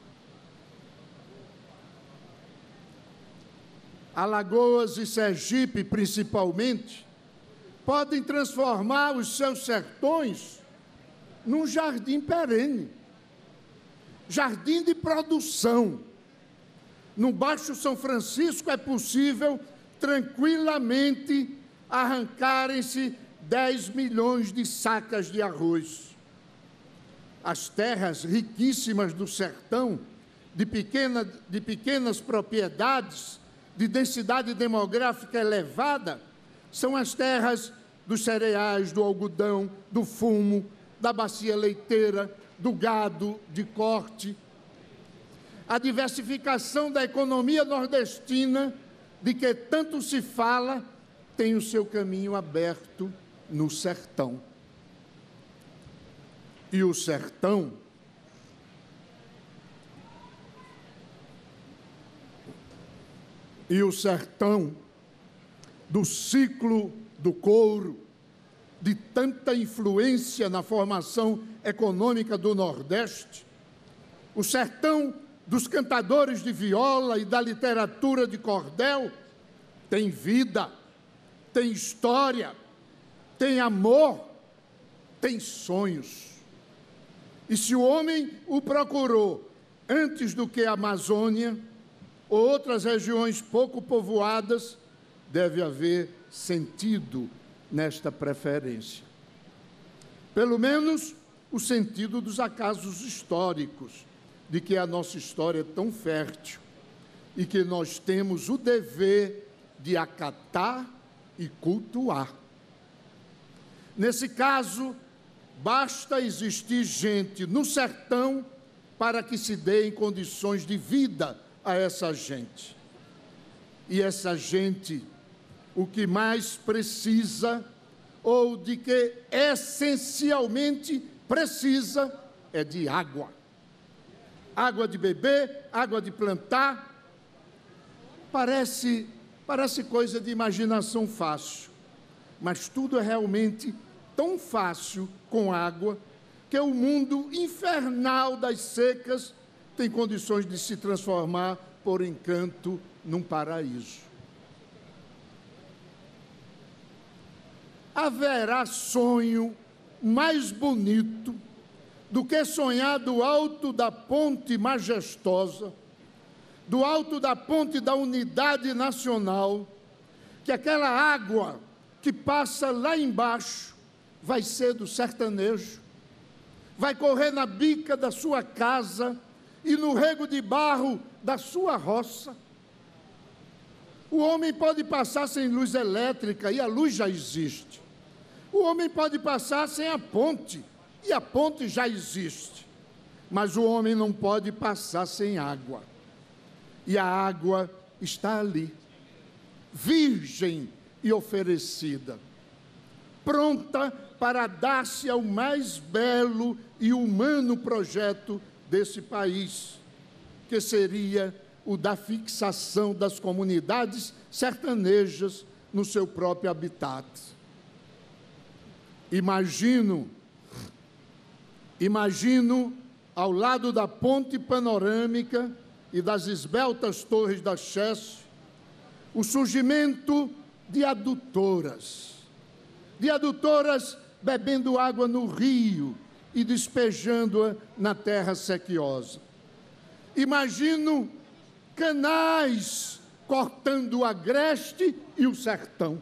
Alagoas e Sergipe, principalmente, podem transformar os seus sertões num jardim perene, jardim de produção. No Baixo São Francisco é possível tranquilamente arrancarem-se 10 milhões de sacas de arroz. As terras riquíssimas do sertão, de pequenas propriedades, de densidade demográfica elevada, são as terras dos cereais, do algodão, do fumo, da bacia leiteira, do gado de corte. A diversificação da economia nordestina, de que tanto se fala, tem o seu caminho aberto no sertão. E o sertão do ciclo do couro, de tanta influência na formação econômica do Nordeste, o sertão dos cantadores de viola e da literatura de cordel, tem vida, tem história, tem amor, tem sonhos. E se o homem o procurou antes do que a Amazônia ou outras regiões pouco povoadas, deve haver sentido nesta preferência. Pelo menos o sentido dos acasos históricos, de que a nossa história é tão fértil e que nós temos o dever de acatar e cultuar. Nesse caso, basta existir gente no sertão para que se deem condições de vida a essa gente. E essa gente, o que mais precisa, ou de que essencialmente precisa, é de água. Água de beber, água de plantar. Parece coisa de imaginação fácil, mas tudo é realmente tão fácil com água que o mundo infernal das secas tem condições de se transformar, por encanto, num paraíso. Haverá sonho mais bonito do que sonhar do alto da ponte majestosa, do alto da ponte da unidade nacional, que aquela água que passa lá embaixo vai ser do sertanejo, vai correr na bica da sua casa e no rego de barro da sua roça. O homem pode passar sem luz elétrica, e a luz já existe. O homem pode passar sem a ponte, e a ponte já existe. Mas o homem não pode passar sem água. E a água está ali, virgem e oferecida, pronta para dar-se ao mais belo e humano projeto desse país, que seria o da fixação das comunidades sertanejas no seu próprio habitat. Imagino ao lado da ponte panorâmica e das esbeltas torres da Chesse, o surgimento de adutoras, de adutoras bebendo água no rio e despejando-a na terra sequiosa. Imagino canais cortando o agreste e o sertão.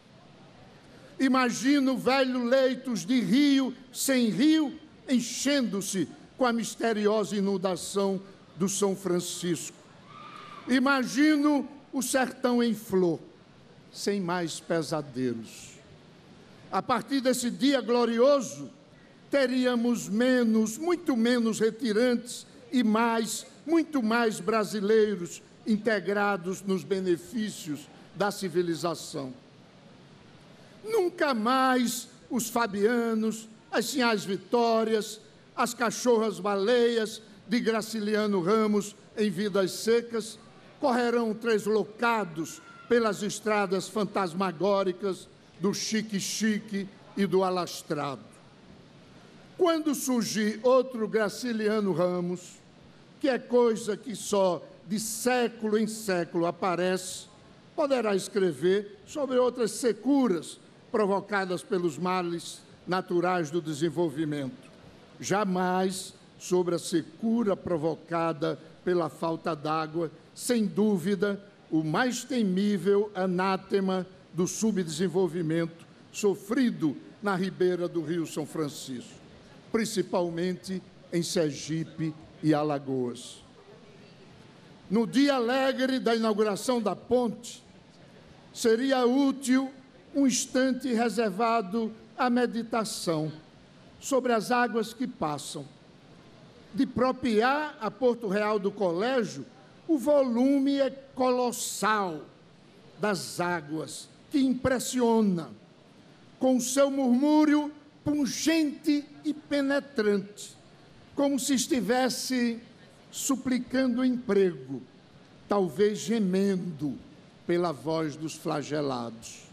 Imagino velhos leitos de rio sem rio enchendo-se com a misteriosa inundação do São Francisco. Imagino o sertão em flor, sem mais pesadelos. A partir desse dia glorioso, teríamos muito menos retirantes e muito mais brasileiros integrados nos benefícios da civilização. Nunca mais os fabianos, as sinhás Vitórias, as cachorras-baleias de Graciliano Ramos em Vidas Secas correrão treslocados pelas estradas fantasmagóricas do Chique-Chique e do Alastrado. Quando surgir outro Graciliano Ramos, que é coisa que só de século em século aparece, poderá escrever sobre outras securas provocadas pelos males naturais do desenvolvimento. Jamais sobre a secura provocada pela falta d'água, sem dúvida, o mais temível anátema do subdesenvolvimento sofrido na ribeira do Rio São Francisco, principalmente em Sergipe e Alagoas. No dia alegre da inauguração da ponte, seria útil um instante reservado à meditação sobre as águas que passam, de propiar a Porto Real do Colégio o volume colossal das águas, que impressiona, com o seu murmúrio pungente e penetrante, como se estivesse suplicando emprego, talvez gemendo pela voz dos flagelados.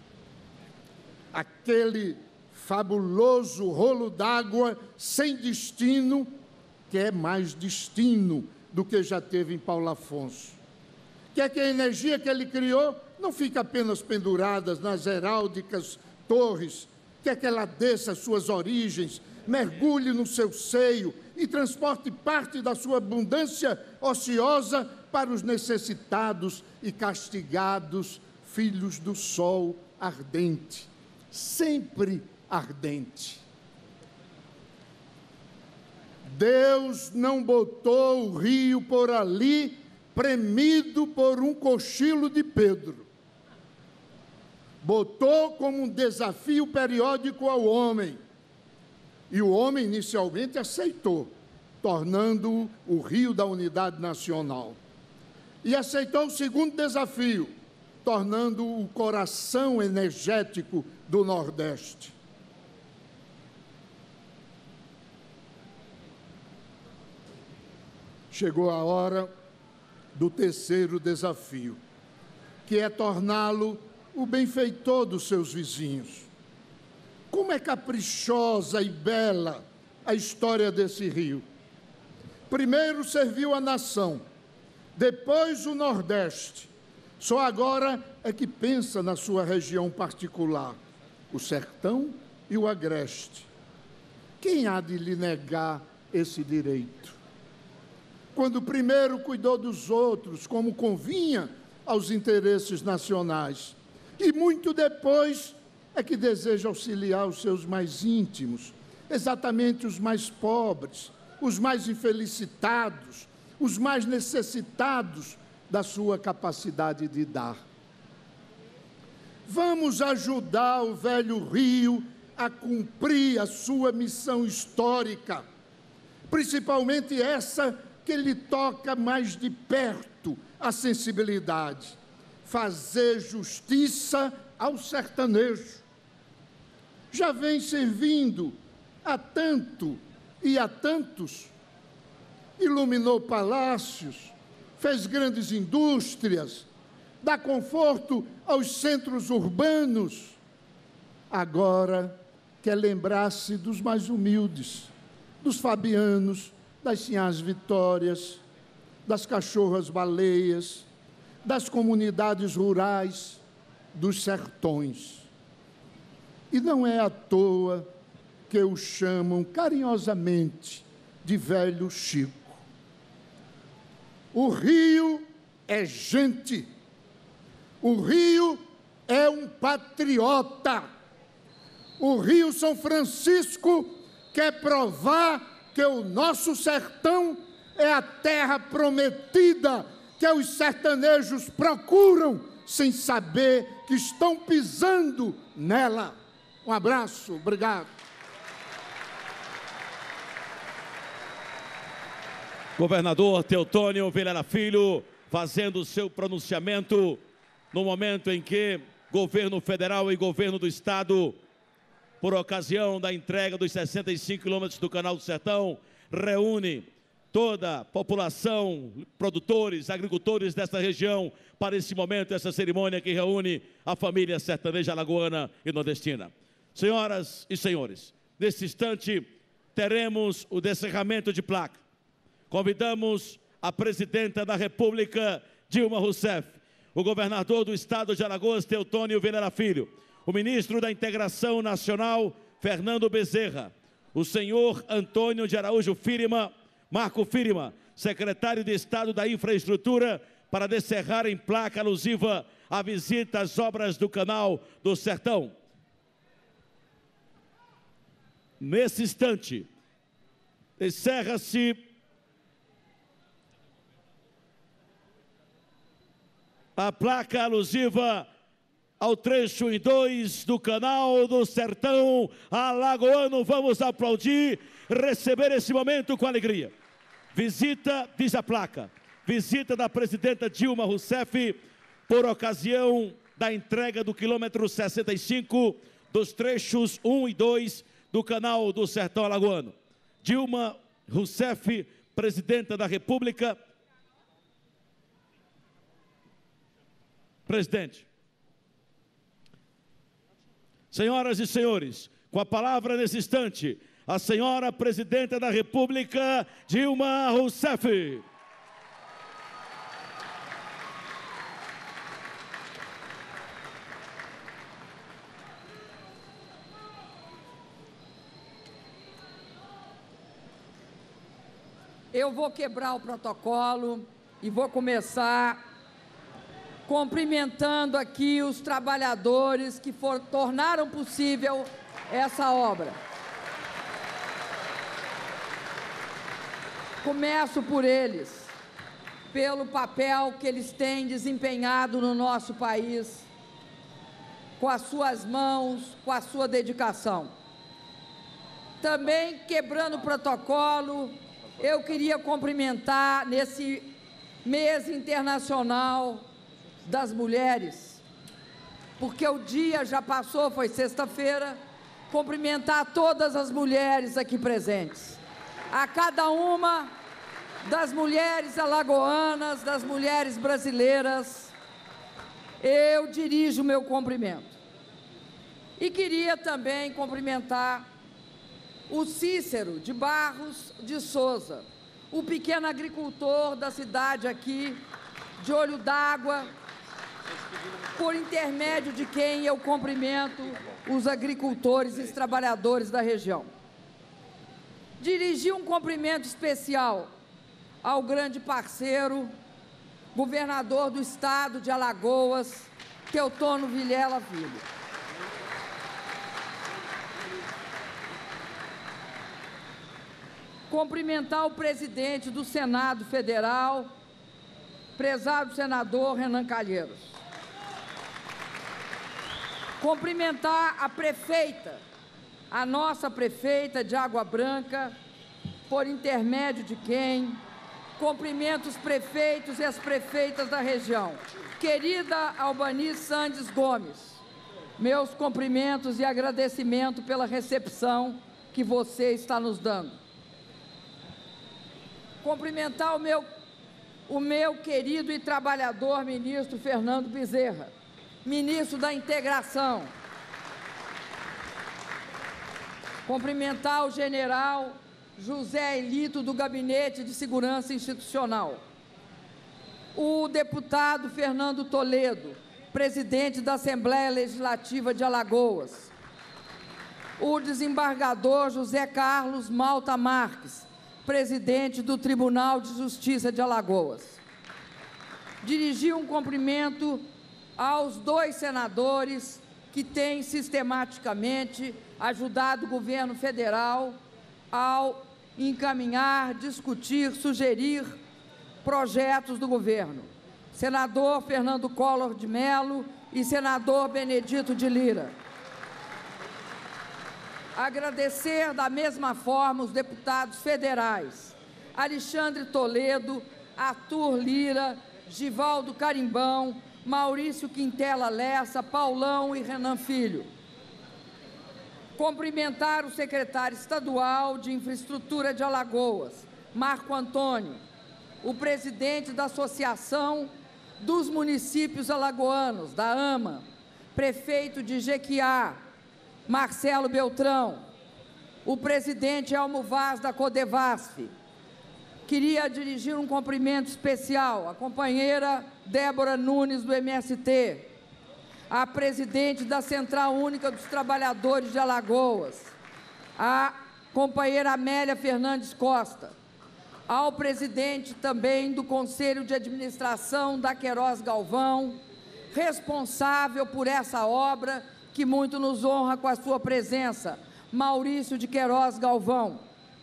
Aquele fabuloso rolo d'água sem destino, que é mais destino do que já teve em Paulo Afonso. Que a energia que ele criou não fica apenas pendurada nas heráldicas torres, que ela desça às suas origens, mergulhe no seu seio e transporte parte da sua abundância ociosa para os necessitados e castigados filhos do sol ardente, sempre ardente. Deus não botou o rio por ali, premido por um cochilo de Pedro. Botou como um desafio periódico ao homem. E o homem inicialmente aceitou, tornando-o o rio da unidade nacional. E aceitou o segundo desafio, tornando-o o coração energético do Nordeste. Chegou a hora do terceiro desafio, que é torná-lo o benfeitor dos seus vizinhos. Como é caprichosa e bela a história desse rio. Primeiro serviu a nação, depois o Nordeste. Só agora é que pensa na sua região particular, o sertão e o agreste. Quem há de lhe negar esse direito? Quando primeiro cuidou dos outros, como convinha aos interesses nacionais, e muito depois é que deseja auxiliar os seus mais íntimos, exatamente os mais pobres, os mais infelicitados, os mais necessitados da sua capacidade de dar. Vamos ajudar o velho rio a cumprir a sua missão histórica, principalmente essa que lhe toca mais de perto a sensibilidade: fazer justiça ao sertanejo. Já vem servindo a tanto e a tantos, iluminou palácios, fez grandes indústrias, dá conforto aos centros urbanos. Agora quer lembrar-se dos mais humildes, dos fabianos, das sinhás Vitórias, das cachorras-baleias, das comunidades rurais, dos sertões. E não é à toa que o chamam carinhosamente de Velho Chico. O Rio é gente. O Rio é um patriota. O Rio São Francisco quer provar que o nosso sertão é a terra prometida que os sertanejos procuram sem saber que estão pisando nela. Um abraço, obrigado. Governador Teotônio Vilela Filho, fazendo o seu pronunciamento no momento em que governo federal e governo do estado, por ocasião da entrega dos 65 quilômetros do Canal do Sertão, reúne toda a população, produtores, agricultores desta região para esse momento, essa cerimônia que reúne a família sertaneja alagoana e nordestina. Senhoras e senhores, nesse instante teremos o descerramento de placa. Convidamos a presidenta da República, Dilma Rousseff, o governador do estado de Alagoas, Teotônio Vilela Filho, o ministro da Integração Nacional, Fernando Bezerra, o senhor Antônio de Araújo Firma, Marco Firma, secretário de Estado da Infraestrutura, para descerrar em placa alusiva à visita às obras do Canal do Sertão. Nesse instante, encerra-se a placa alusiva ao trecho 2 do Canal do Sertão alagoano. Vamos aplaudir, receber esse momento com alegria. Visita, diz a placa, visita da presidenta Dilma Rousseff por ocasião da entrega do quilômetro 65 dos trechos 1 e 2 do Canal do Sertão alagoano. Dilma Rousseff, presidenta da República. Presidente. Senhoras e senhores, com a palavra nesse instante, a senhora presidenta da República, Dilma Rousseff. Eu vou quebrar o protocolo e vou começar cumprimentando aqui os trabalhadores que tornaram possível essa obra. Começo por eles, pelo papel que eles têm desempenhado no nosso país, com as suas mãos, com a sua dedicação. Também, quebrando o protocolo, eu queria cumprimentar nesse mês internacional das mulheres, porque o dia já passou, foi sexta-feira, cumprimentar todas as mulheres aqui presentes, a cada uma das mulheres alagoanas, das mulheres brasileiras, eu dirijo o meu cumprimento. E queria também cumprimentar o Cícero de Barros de Souza, o pequeno agricultor da cidade aqui, de Olho d'Água, por intermédio de quem eu cumprimento os agricultores e os trabalhadores da região. Dirigi um cumprimento especial ao grande parceiro, governador do estado de Alagoas, Teotônio Vilela Filho. Cumprimentar o presidente do Senado Federal, prezado senador Renan Calheiros. Cumprimentar a prefeita, a nossa prefeita de Água Branca, por intermédio de quem cumprimento os prefeitos e as prefeitas da região. Querida Albani Sandes Gomes, meus cumprimentos e agradecimento pela recepção que você está nos dando. Cumprimentar o meu querido e trabalhador ministro Fernando Bezerra, ministro da Integração. Cumprimentar o general José Elito, do Gabinete de Segurança Institucional. O deputado Fernando Toledo, presidente da Assembleia Legislativa de Alagoas. o desembargador José Carlos Malta Marques, presidente do Tribunal de Justiça de Alagoas. Dirigi um cumprimento aos 2 senadores que têm sistematicamente ajudado o governo federal ao encaminhar, discutir, sugerir projetos do governo. Senador Fernando Collor de Mello e senador Benedito de Lira. Agradecer da mesma forma os deputados federais Alexandre Toledo, Arthur Lira, Givaldo Carimbão, Maurício Quintela Lessa, Paulão e Renan Filho. Cumprimentar o secretário estadual de Infraestrutura de Alagoas, Marco Antônio, o presidente da Associação dos Municípios Alagoanos, da AMA, prefeito de Jequiá, Marcelo Beltrão, o presidente Elmo Vaz da Codevasf. Queria dirigir um cumprimento especial à companheira Débora Nunes, do MST, à presidente da Central Única dos Trabalhadores de Alagoas, à companheira Amélia Fernandes Costa, ao presidente também do Conselho de Administração da Queiroz Galvão, responsável por essa obra que muito nos honra com a sua presença, Maurício de Queiroz Galvão.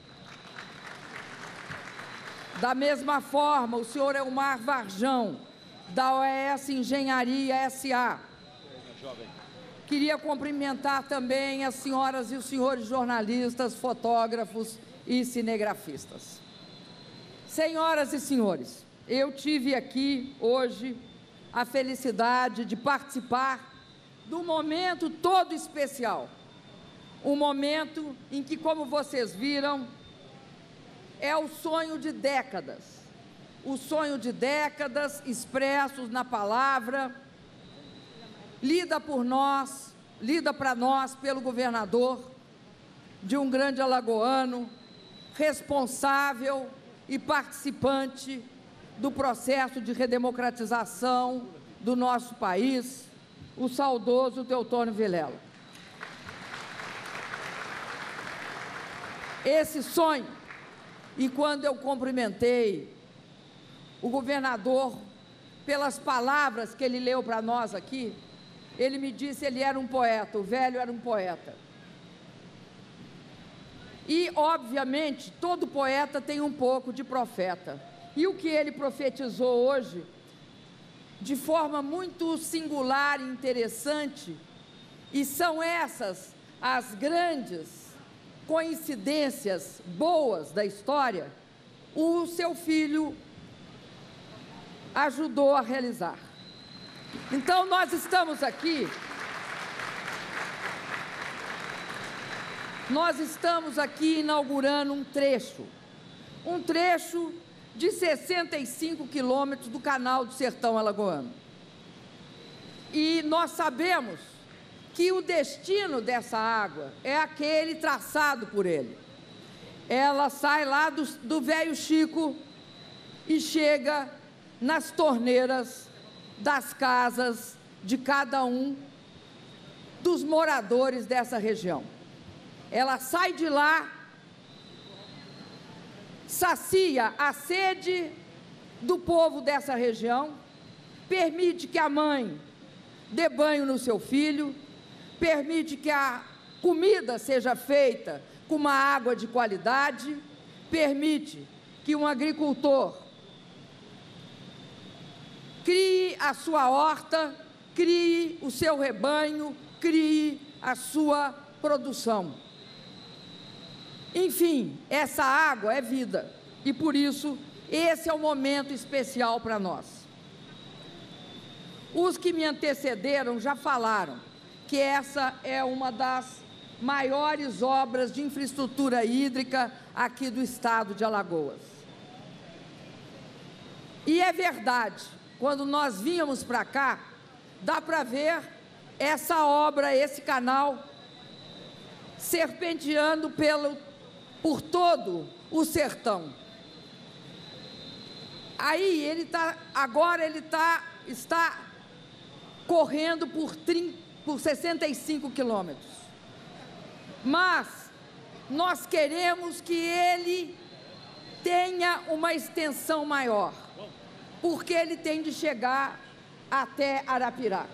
Da mesma forma, o senhor Elmar Varjão, da OES Engenharia S.A. Queria cumprimentar também as senhoras e os senhores jornalistas, fotógrafos e cinegrafistas. Senhoras e senhores, eu tive aqui hoje a felicidade de participar de um momento todo especial. Um momento em que, como vocês viram, é o sonho de décadas. O sonho de décadas expressos na palavra, lida para nós pelo governador, de um grande alagoano, responsável e participante do processo de redemocratização do nosso país, o saudoso Teotônio Vilela. Esse sonho, e quando eu cumprimentei o governador pelas palavras que ele leu para nós aqui, ele me disse que ele era um poeta, o velho era um poeta. E, obviamente, todo poeta tem um pouco de profeta. E o que ele profetizou hoje, de forma muito singular e interessante, e são essas as grandes coincidências boas da história, o seu filho ajudou a realizar. Então, nós estamos aqui inaugurando um trecho de 65 quilômetros do canal do Sertão Alagoano. E nós sabemos que o destino dessa água é aquele traçado por ele. Ela sai lá do Velho Chico e chega nas torneiras das casas de cada um dos moradores dessa região. Ela sai de lá, sacia a sede do povo dessa região, permite que a mãe dê banho no seu filho, permite que a comida seja feita com uma água de qualidade, permite que um agricultor crie a sua horta, crie o seu rebanho, crie a sua produção. Enfim, essa água é vida e, por isso, esse é um momento especial para nós. Os que me antecederam já falaram que essa é uma das maiores obras de infraestrutura hídrica aqui do estado de Alagoas. E é verdade, quando nós vínhamos para cá, dá para ver essa obra, esse canal, serpenteando por todo o sertão. Aí agora ele está correndo por 65 quilômetros. mas nós queremos que ele tenha uma extensão maior, porque ele tem de chegar até Arapiraca.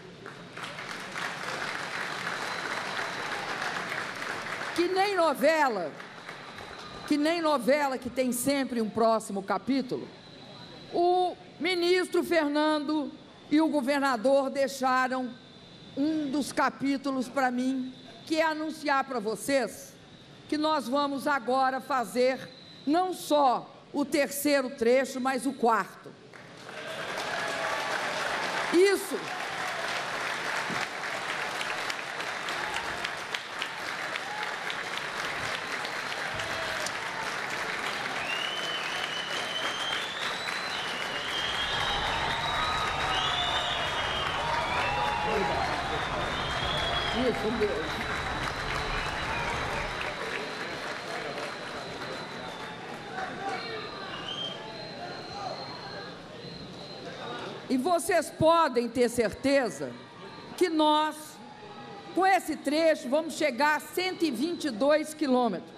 Que nem novela que tem sempre um próximo capítulo, o ministro Fernando e o governador deixaram um dos capítulos para mim, que é anunciar para vocês que nós vamos agora fazer não só o terceiro trecho, mas o quarto. Isso. Isso mesmo. E vocês podem ter certeza que nós, com esse trecho, vamos chegar a 122 quilômetros.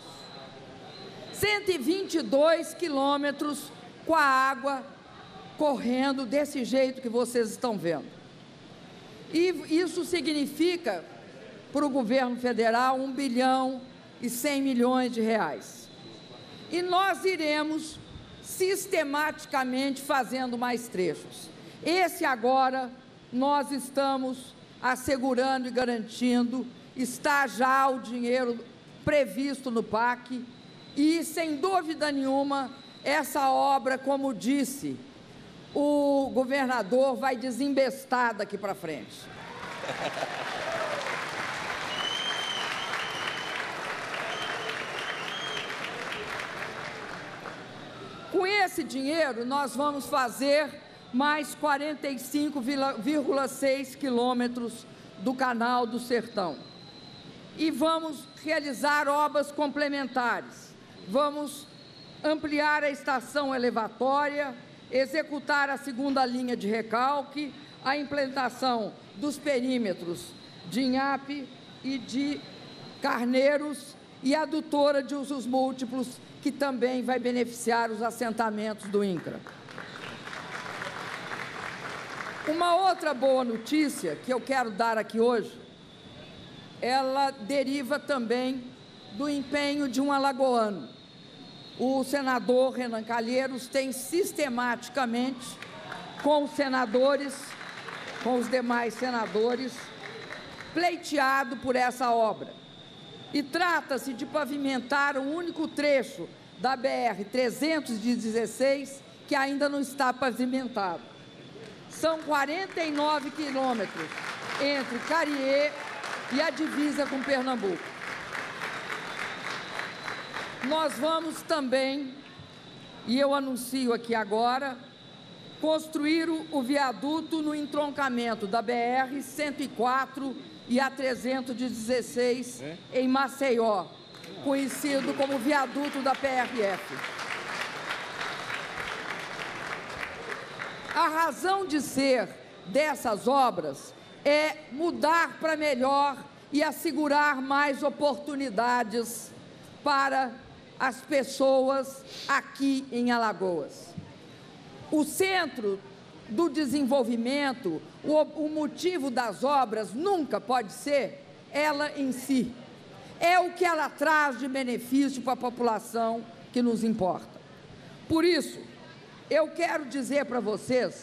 122 quilômetros com a água correndo desse jeito que vocês estão vendo. E isso significa, para o governo federal, 1 bilhão e 100 milhões de reais. E nós iremos sistematicamente fazendo mais trechos. Esse agora nós estamos assegurando e garantindo, está já o dinheiro previsto no PAC e, sem dúvida nenhuma, essa obra, como disse o governador, vai desembestar daqui para frente. Com esse dinheiro, nós vamos fazer mais 45,6 quilômetros do Canal do Sertão. E vamos realizar obras complementares. Vamos ampliar a estação elevatória, executar a segunda linha de recalque, a implantação dos perímetros de Inhape e de Carneiros e a adutora de usos múltiplos, que também vai beneficiar os assentamentos do INCRA. Uma outra boa notícia que eu quero dar aqui hoje, ela deriva também do empenho de um alagoano. O senador Renan Calheiros tem sistematicamente, com os senadores, com os demais senadores, pleiteado por essa obra. E trata-se de pavimentar um único trecho da BR-316 que ainda não está pavimentado. São 49 quilômetros entre Cariê e a divisa com Pernambuco. Nós vamos também, e eu anuncio aqui agora, construir o viaduto no entroncamento da BR-104 e a 316 em Maceió, conhecido como viaduto da PRF. A razão de ser dessas obras é mudar para melhor e assegurar mais oportunidades para as pessoas aqui em Alagoas. O centro do desenvolvimento, o motivo das obras nunca pode ser ela em si. É o que ela traz de benefício para a população que nos importa. Por isso, eu quero dizer para vocês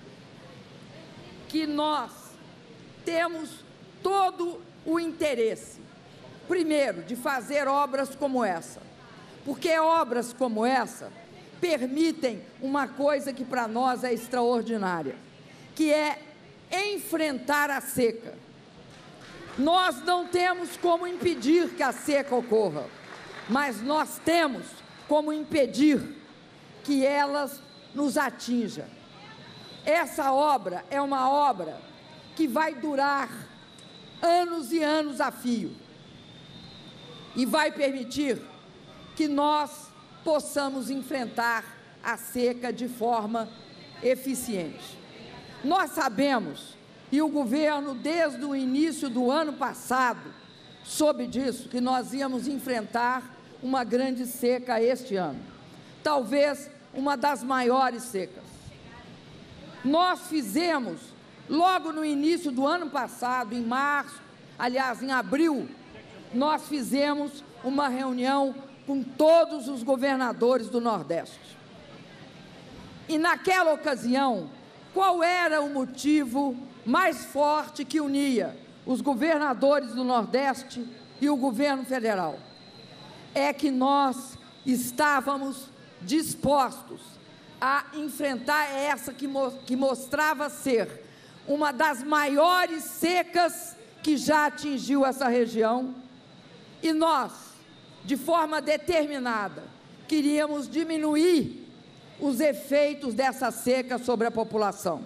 que nós temos todo o interesse, primeiro, de fazer obras como essa, porque obras como essa permitem uma coisa que para nós é extraordinária, que é enfrentar a seca. Nós não temos como impedir que a seca ocorra, mas nós temos como impedir que elas nos atinja. Essa obra é uma obra que vai durar anos e anos a fio e vai permitir que nós possamos enfrentar a seca de forma eficiente. Nós sabemos, e o governo, desde o início do ano passado, soube disso, que nós íamos enfrentar uma grande seca este ano, talvez uma das maiores secas. Nós fizemos, logo no início do ano passado, em março, aliás, em abril, nós fizemos uma reunião com todos os governadores do Nordeste. E naquela ocasião, qual era o motivo mais forte que unia os governadores do Nordeste e o governo federal? É que nós estávamos dispostos a enfrentar essa que mostrava ser uma das maiores secas que já atingiu essa região, e nós, de forma determinada, queríamos diminuir os efeitos dessa seca sobre a população.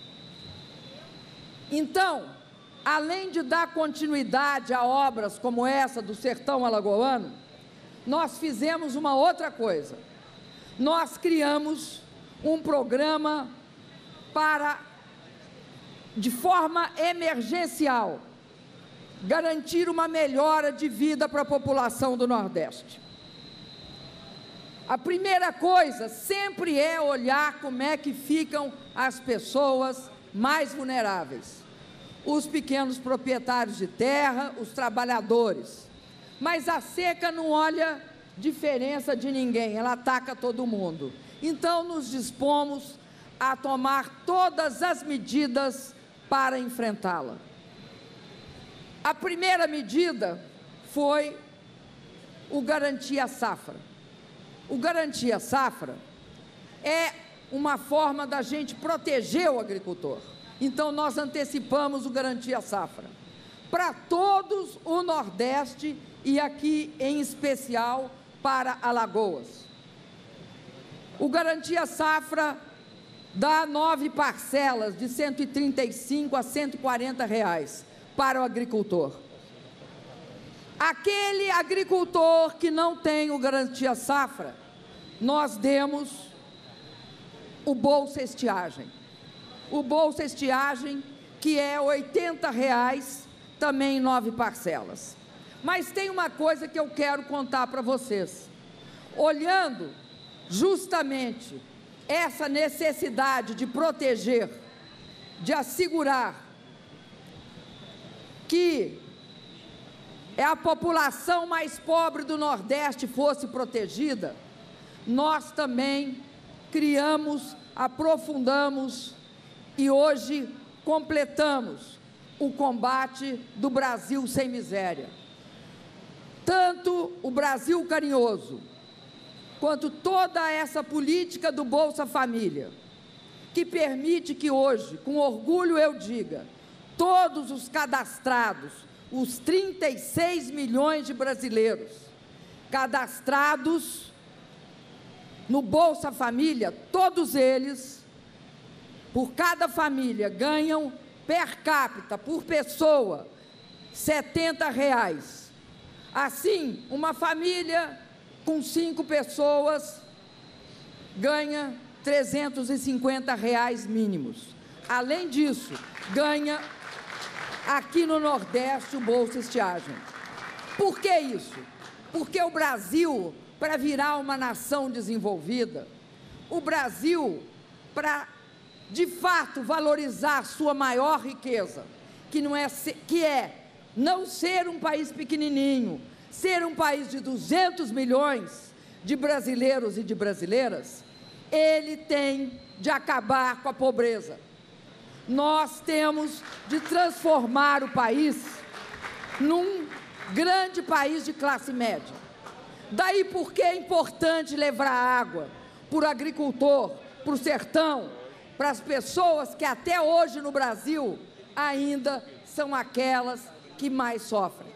Então, além de dar continuidade a obras como essa do Sertão Alagoano, nós fizemos uma outra coisa. Nós criamos um programa para, de forma emergencial, garantir uma melhora de vida para a população do Nordeste. A primeira coisa sempre é olhar como é que ficam as pessoas mais vulneráveis, os pequenos proprietários de terra, os trabalhadores. Mas a seca não olha diferença de ninguém, ela ataca todo mundo. Então, nos dispomos a tomar todas as medidas para enfrentá-la. A primeira medida foi o Garantia Safra. O Garantia Safra é uma forma da gente proteger o agricultor. Então, nós antecipamos o Garantia Safra para todos o Nordeste e aqui, em especial, para Alagoas. O Garantia Safra dá 9 parcelas de R$ 135 a R$ 140 para o agricultor. Aquele agricultor que não tem o Garantia Safra, nós demos o Bolsa Estiagem. O Bolsa Estiagem, que é R$ 80, também em 9 parcelas. Mas tem uma coisa que eu quero contar para vocês. Olhando justamente essa necessidade de proteger, de assegurar que a população mais pobre do Nordeste fosse protegida, nós também criamos, aprofundamos e hoje completamos o combate do Brasil Sem Miséria. Tanto o Brasil Carinhoso, quanto toda essa política do Bolsa Família, que permite que hoje, com orgulho eu diga, todos os cadastrados, os 36 milhões de brasileiros cadastrados no Bolsa Família, todos eles, por cada família, ganham per capita, por pessoa, R$ 70. Assim, uma família com 5 pessoas ganha R$ 350 mínimos. Além disso, ganha aqui no Nordeste o Bolsa Estiagem. Por que isso? Porque o Brasil, para virar uma nação desenvolvida, o Brasil, para de fato valorizar a sua maior riqueza, que é não ser um país pequenininho, ser um país de 200 milhões de brasileiros e de brasileiras, ele tem de acabar com a pobreza. Nós temos de transformar o país num grande país de classe média. Daí porque é importante levar água para o agricultor, para o sertão, para as pessoas que até hoje no Brasil ainda são aquelas que mais sofrem.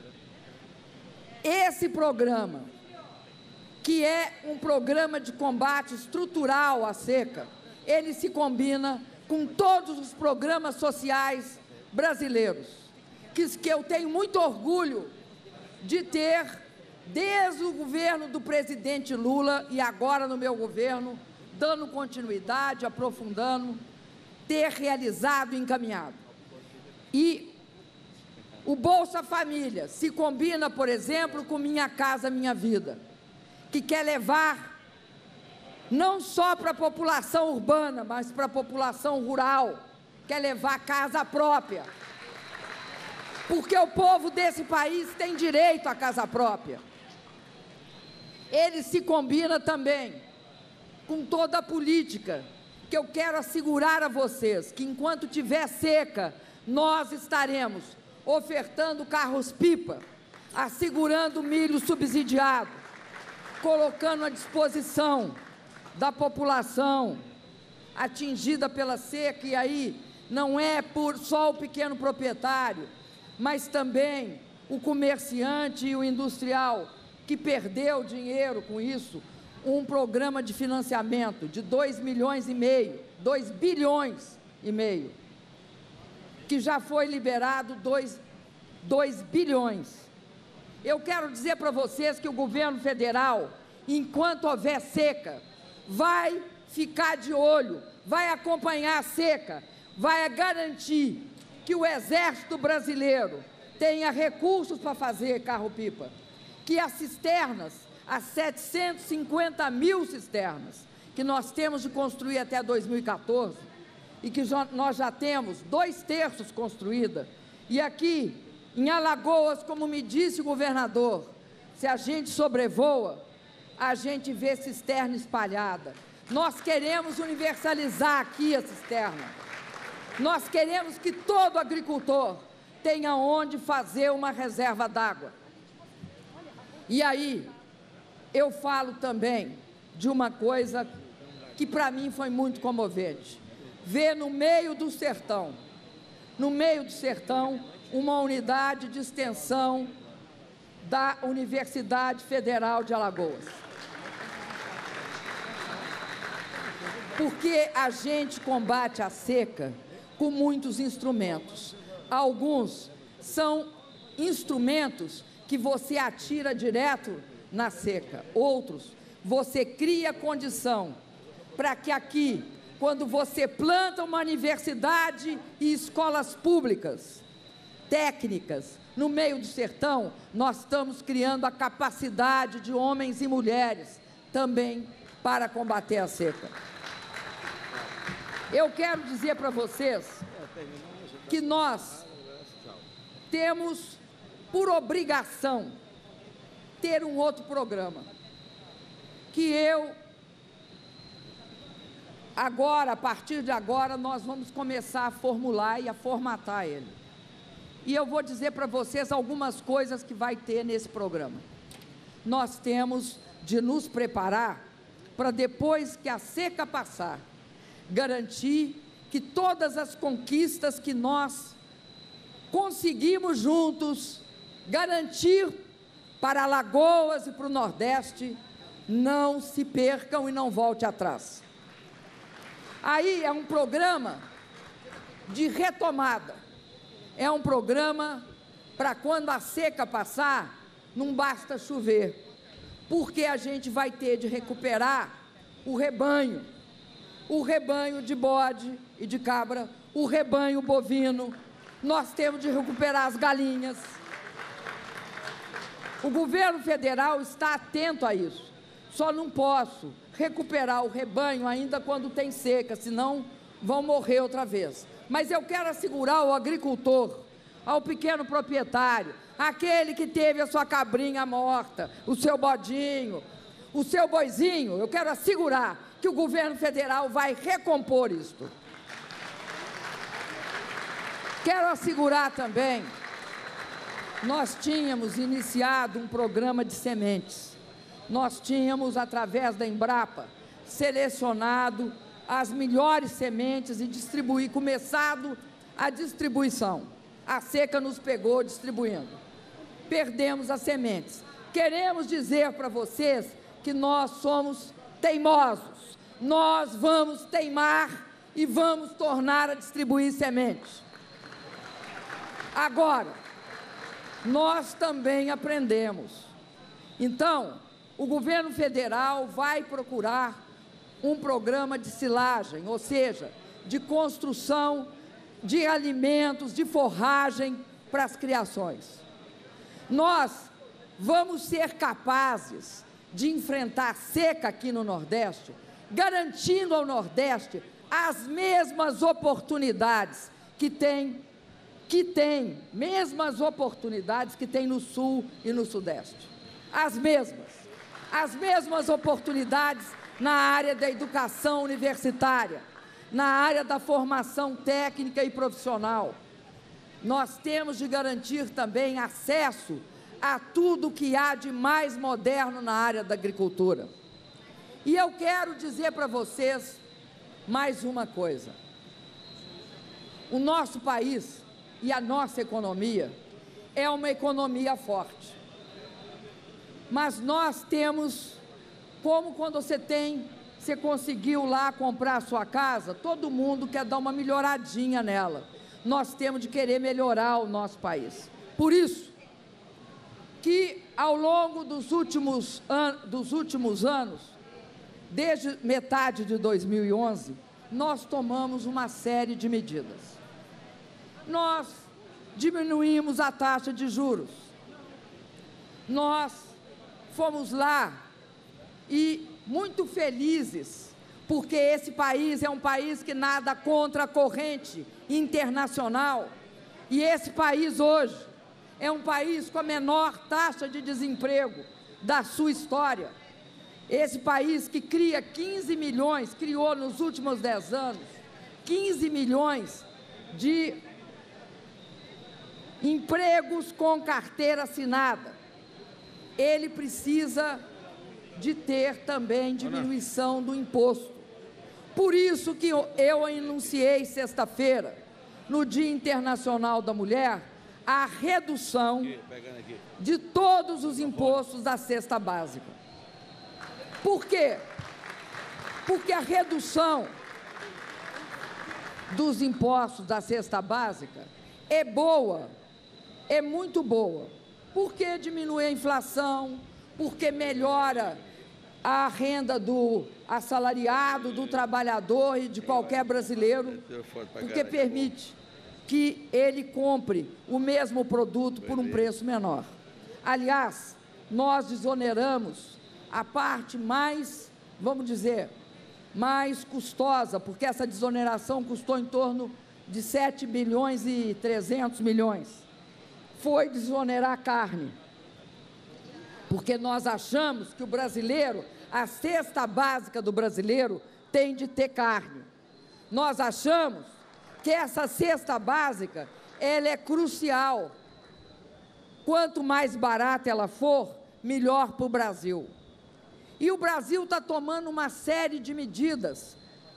Esse programa, que é um programa de combate estrutural à seca, ele se combina com todos os programas sociais brasileiros, que eu tenho muito orgulho de ter, desde o governo do presidente Lula e agora no meu governo, dando continuidade, aprofundando, ter realizado e encaminhado. E O Bolsa Família se combina, por exemplo, com Minha Casa Minha Vida, que quer levar não só para a população urbana, mas para a população rural, quer levar casa própria. Porque o povo desse país tem direito à casa própria. Ele se combina também com toda a política, que eu quero assegurar a vocês, que enquanto tiver seca, nós estaremos ofertando carros-pipa, assegurando milho subsidiado, colocando à disposição da população atingida pela seca, e aí não é por só o pequeno proprietário, mas também o comerciante e o industrial, que perdeu dinheiro com isso, um programa de financiamento de 2 bilhões e meio, que já foi liberado 2 bilhões. Eu quero dizer para vocês que o governo federal, enquanto houver seca, vai ficar de olho, vai acompanhar a seca, vai garantir que o Exército Brasileiro tenha recursos para fazer carro-pipa, que as cisternas, as 750 mil cisternas que nós temos de construir até 2014, e que nós já temos 2/3 construída, e aqui em Alagoas, como me disse o governador, se a gente sobrevoa, a gente vê cisterna espalhada. Nós queremos universalizar aqui a cisterna. Nós queremos que todo agricultor tenha onde fazer uma reserva d'água. E aí, eu falo também de uma coisa que para mim foi muito comovente. Ver no meio do sertão, uma unidade de extensão da Universidade Federal de Alagoas. Porque a gente combate a seca com muitos instrumentos. Alguns são instrumentos que você atira direto na seca. Outros, você cria condição para que aqui, quando você planta uma universidade e escolas públicas, técnicas, no meio do sertão, nós estamos criando a capacidade de homens e mulheres também para combater a seca. Eu quero dizer para vocês que nós temos por obrigação ter um outro programa, que agora, a partir de agora, nós vamos começar a formular e a formatar ele. E eu vou dizer para vocês algumas coisas que vai ter nesse programa. Nós temos de nos preparar para, depois que a seca passar, garantir que todas as conquistas que nós conseguimos juntos garantir para Alagoas e para o Nordeste não se percam e não volte atrás. Aí é um programa de retomada, é um programa para quando a seca passar, não basta chover, porque a gente vai ter de recuperar o rebanho de bode e de cabra, o rebanho bovino, nós temos de recuperar as galinhas. O governo federal está atento a isso. Só não posso recuperar o rebanho ainda quando tem seca, senão vão morrer outra vez. Mas eu quero assegurar ao agricultor, ao pequeno proprietário, aquele que teve a sua cabrinha morta, o seu bodinho, o seu boizinho, eu quero assegurar que o governo federal vai recompor isto. Quero assegurar também, nós tínhamos iniciado um programa de sementes. Nós tínhamos, através da Embrapa, selecionado as melhores sementes e começado a distribuição. A seca nos pegou distribuindo. Perdemos as sementes. Queremos dizer para vocês que nós somos teimosos. Nós vamos teimar e vamos tornar a distribuir sementes. Agora, nós também aprendemos. Então, o governo federal vai procurar um programa de silagem, ou seja, de construção de alimentos, de forragem para as criações. Nós vamos ser capazes de enfrentar a seca aqui no Nordeste, garantindo ao Nordeste as mesmas oportunidades que tem no Sul e no Sudeste. As mesmas oportunidades na área da educação universitária, na área da formação técnica e profissional. Nós temos de garantir também acesso a tudo que há de mais moderno na área da agricultura. E eu quero dizer para vocês mais uma coisa. O nosso país e a nossa economia é uma economia forte. Mas nós temos, como quando você conseguiu lá comprar a sua casa, todo mundo quer dar uma melhoradinha nela. Nós temos de querer melhorar o nosso país. Por isso que ao longo dos últimos anos, desde metade de 2011, nós tomamos uma série de medidas. Nós diminuímos a taxa de juros. Nós fomos lá e muito felizes, porque esse país é um país que nada contra a corrente internacional. E esse país hoje é um país com a menor taxa de desemprego da sua história. Esse país que criou nos últimos 10 anos, 15 milhões de empregos com carteira assinada. Ele precisa de ter também diminuição do imposto. Por isso que eu anunciei sexta-feira, no Dia Internacional da Mulher, a redução de todos os impostos da cesta básica. Por quê? Porque a redução dos impostos da cesta básica é boa, é muito boa, porque diminui a inflação, porque melhora a renda do assalariado, do trabalhador e de qualquer brasileiro, porque permite que ele compre o mesmo produto por um preço menor. Aliás, nós desoneramos a parte mais, vamos dizer, mais custosa, porque essa desoneração custou em torno de 7 bilhões e 300 milhões. Foi desonerar a carne, porque nós achamos que o brasileiro, a cesta básica do brasileiro tem de ter carne. Nós achamos que essa cesta básica, ela é crucial. Quanto mais barata ela for, melhor para o Brasil. E o Brasil está tomando uma série de medidas,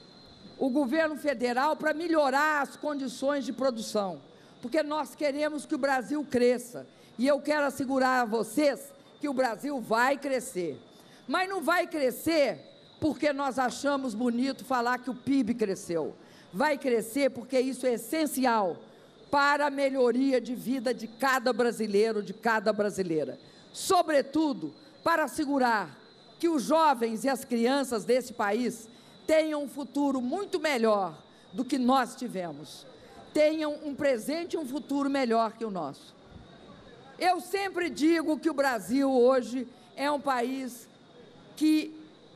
o governo federal, para melhorar as condições de produção, porque nós queremos que o Brasil cresça. E eu quero assegurar a vocês que o Brasil vai crescer. Mas não vai crescer porque nós achamos bonito falar que o PIB cresceu. Vai crescer porque isso é essencial para a melhoria de vida de cada brasileiro, de cada brasileira. Sobretudo, para assegurar que os jovens e as crianças desse país tenham um futuro muito melhor do que nós tivemos. Tenham um presente e um futuro melhor que o nosso. Eu sempre digo que o Brasil hoje é um país que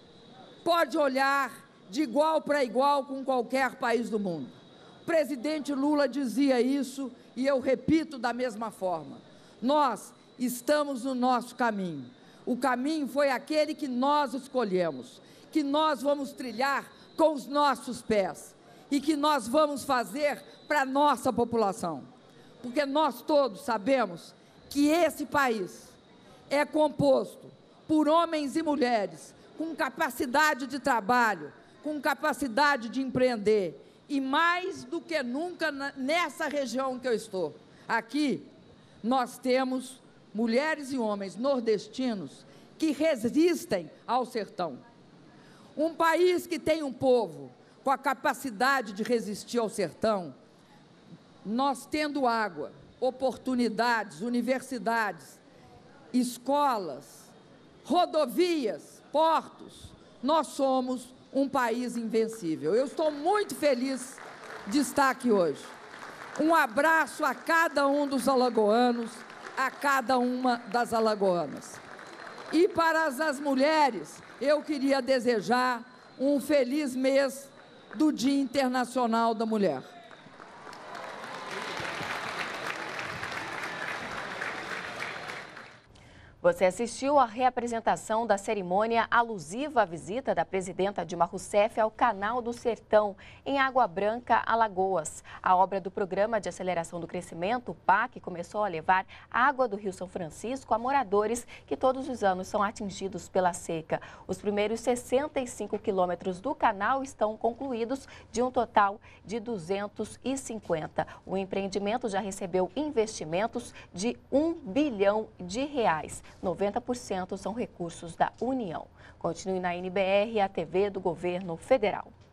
pode olhar de igual para igual com qualquer país do mundo. O presidente Lula dizia isso e eu repito da mesma forma. Nós estamos no nosso caminho. O caminho foi aquele que nós escolhemos, que nós vamos trilhar com os nossos pés e que nós vamos fazer para a nossa população. Porque nós todos sabemos que esse país é composto por homens e mulheres com capacidade de trabalho, com capacidade de empreender, e mais do que nunca nessa região que eu estou. Aqui, nós temos mulheres e homens nordestinos que resistem ao sertão. Um país que tem um povo com a capacidade de resistir ao sertão, nós tendo água, oportunidades, universidades, escolas, rodovias, portos, nós somos um país invencível. Eu estou muito feliz de estar aqui hoje. Um abraço a cada um dos alagoanos, a cada uma das alagoanas. E para as mulheres, eu queria desejar um feliz mês do Dia Internacional da Mulher. Você assistiu à reapresentação da cerimônia alusiva à visita da presidenta Dilma Rousseff ao Canal do Sertão, em Água Branca, Alagoas. A obra do Programa de Aceleração do Crescimento, o PAC, começou a levar água do Rio São Francisco a moradores que todos os anos são atingidos pela seca. Os primeiros 65 quilômetros do canal estão concluídos, de um total de 250. O empreendimento já recebeu investimentos de R$1 bilhão. 90% são recursos da União. Continue na NBR, a TV do Governo Federal.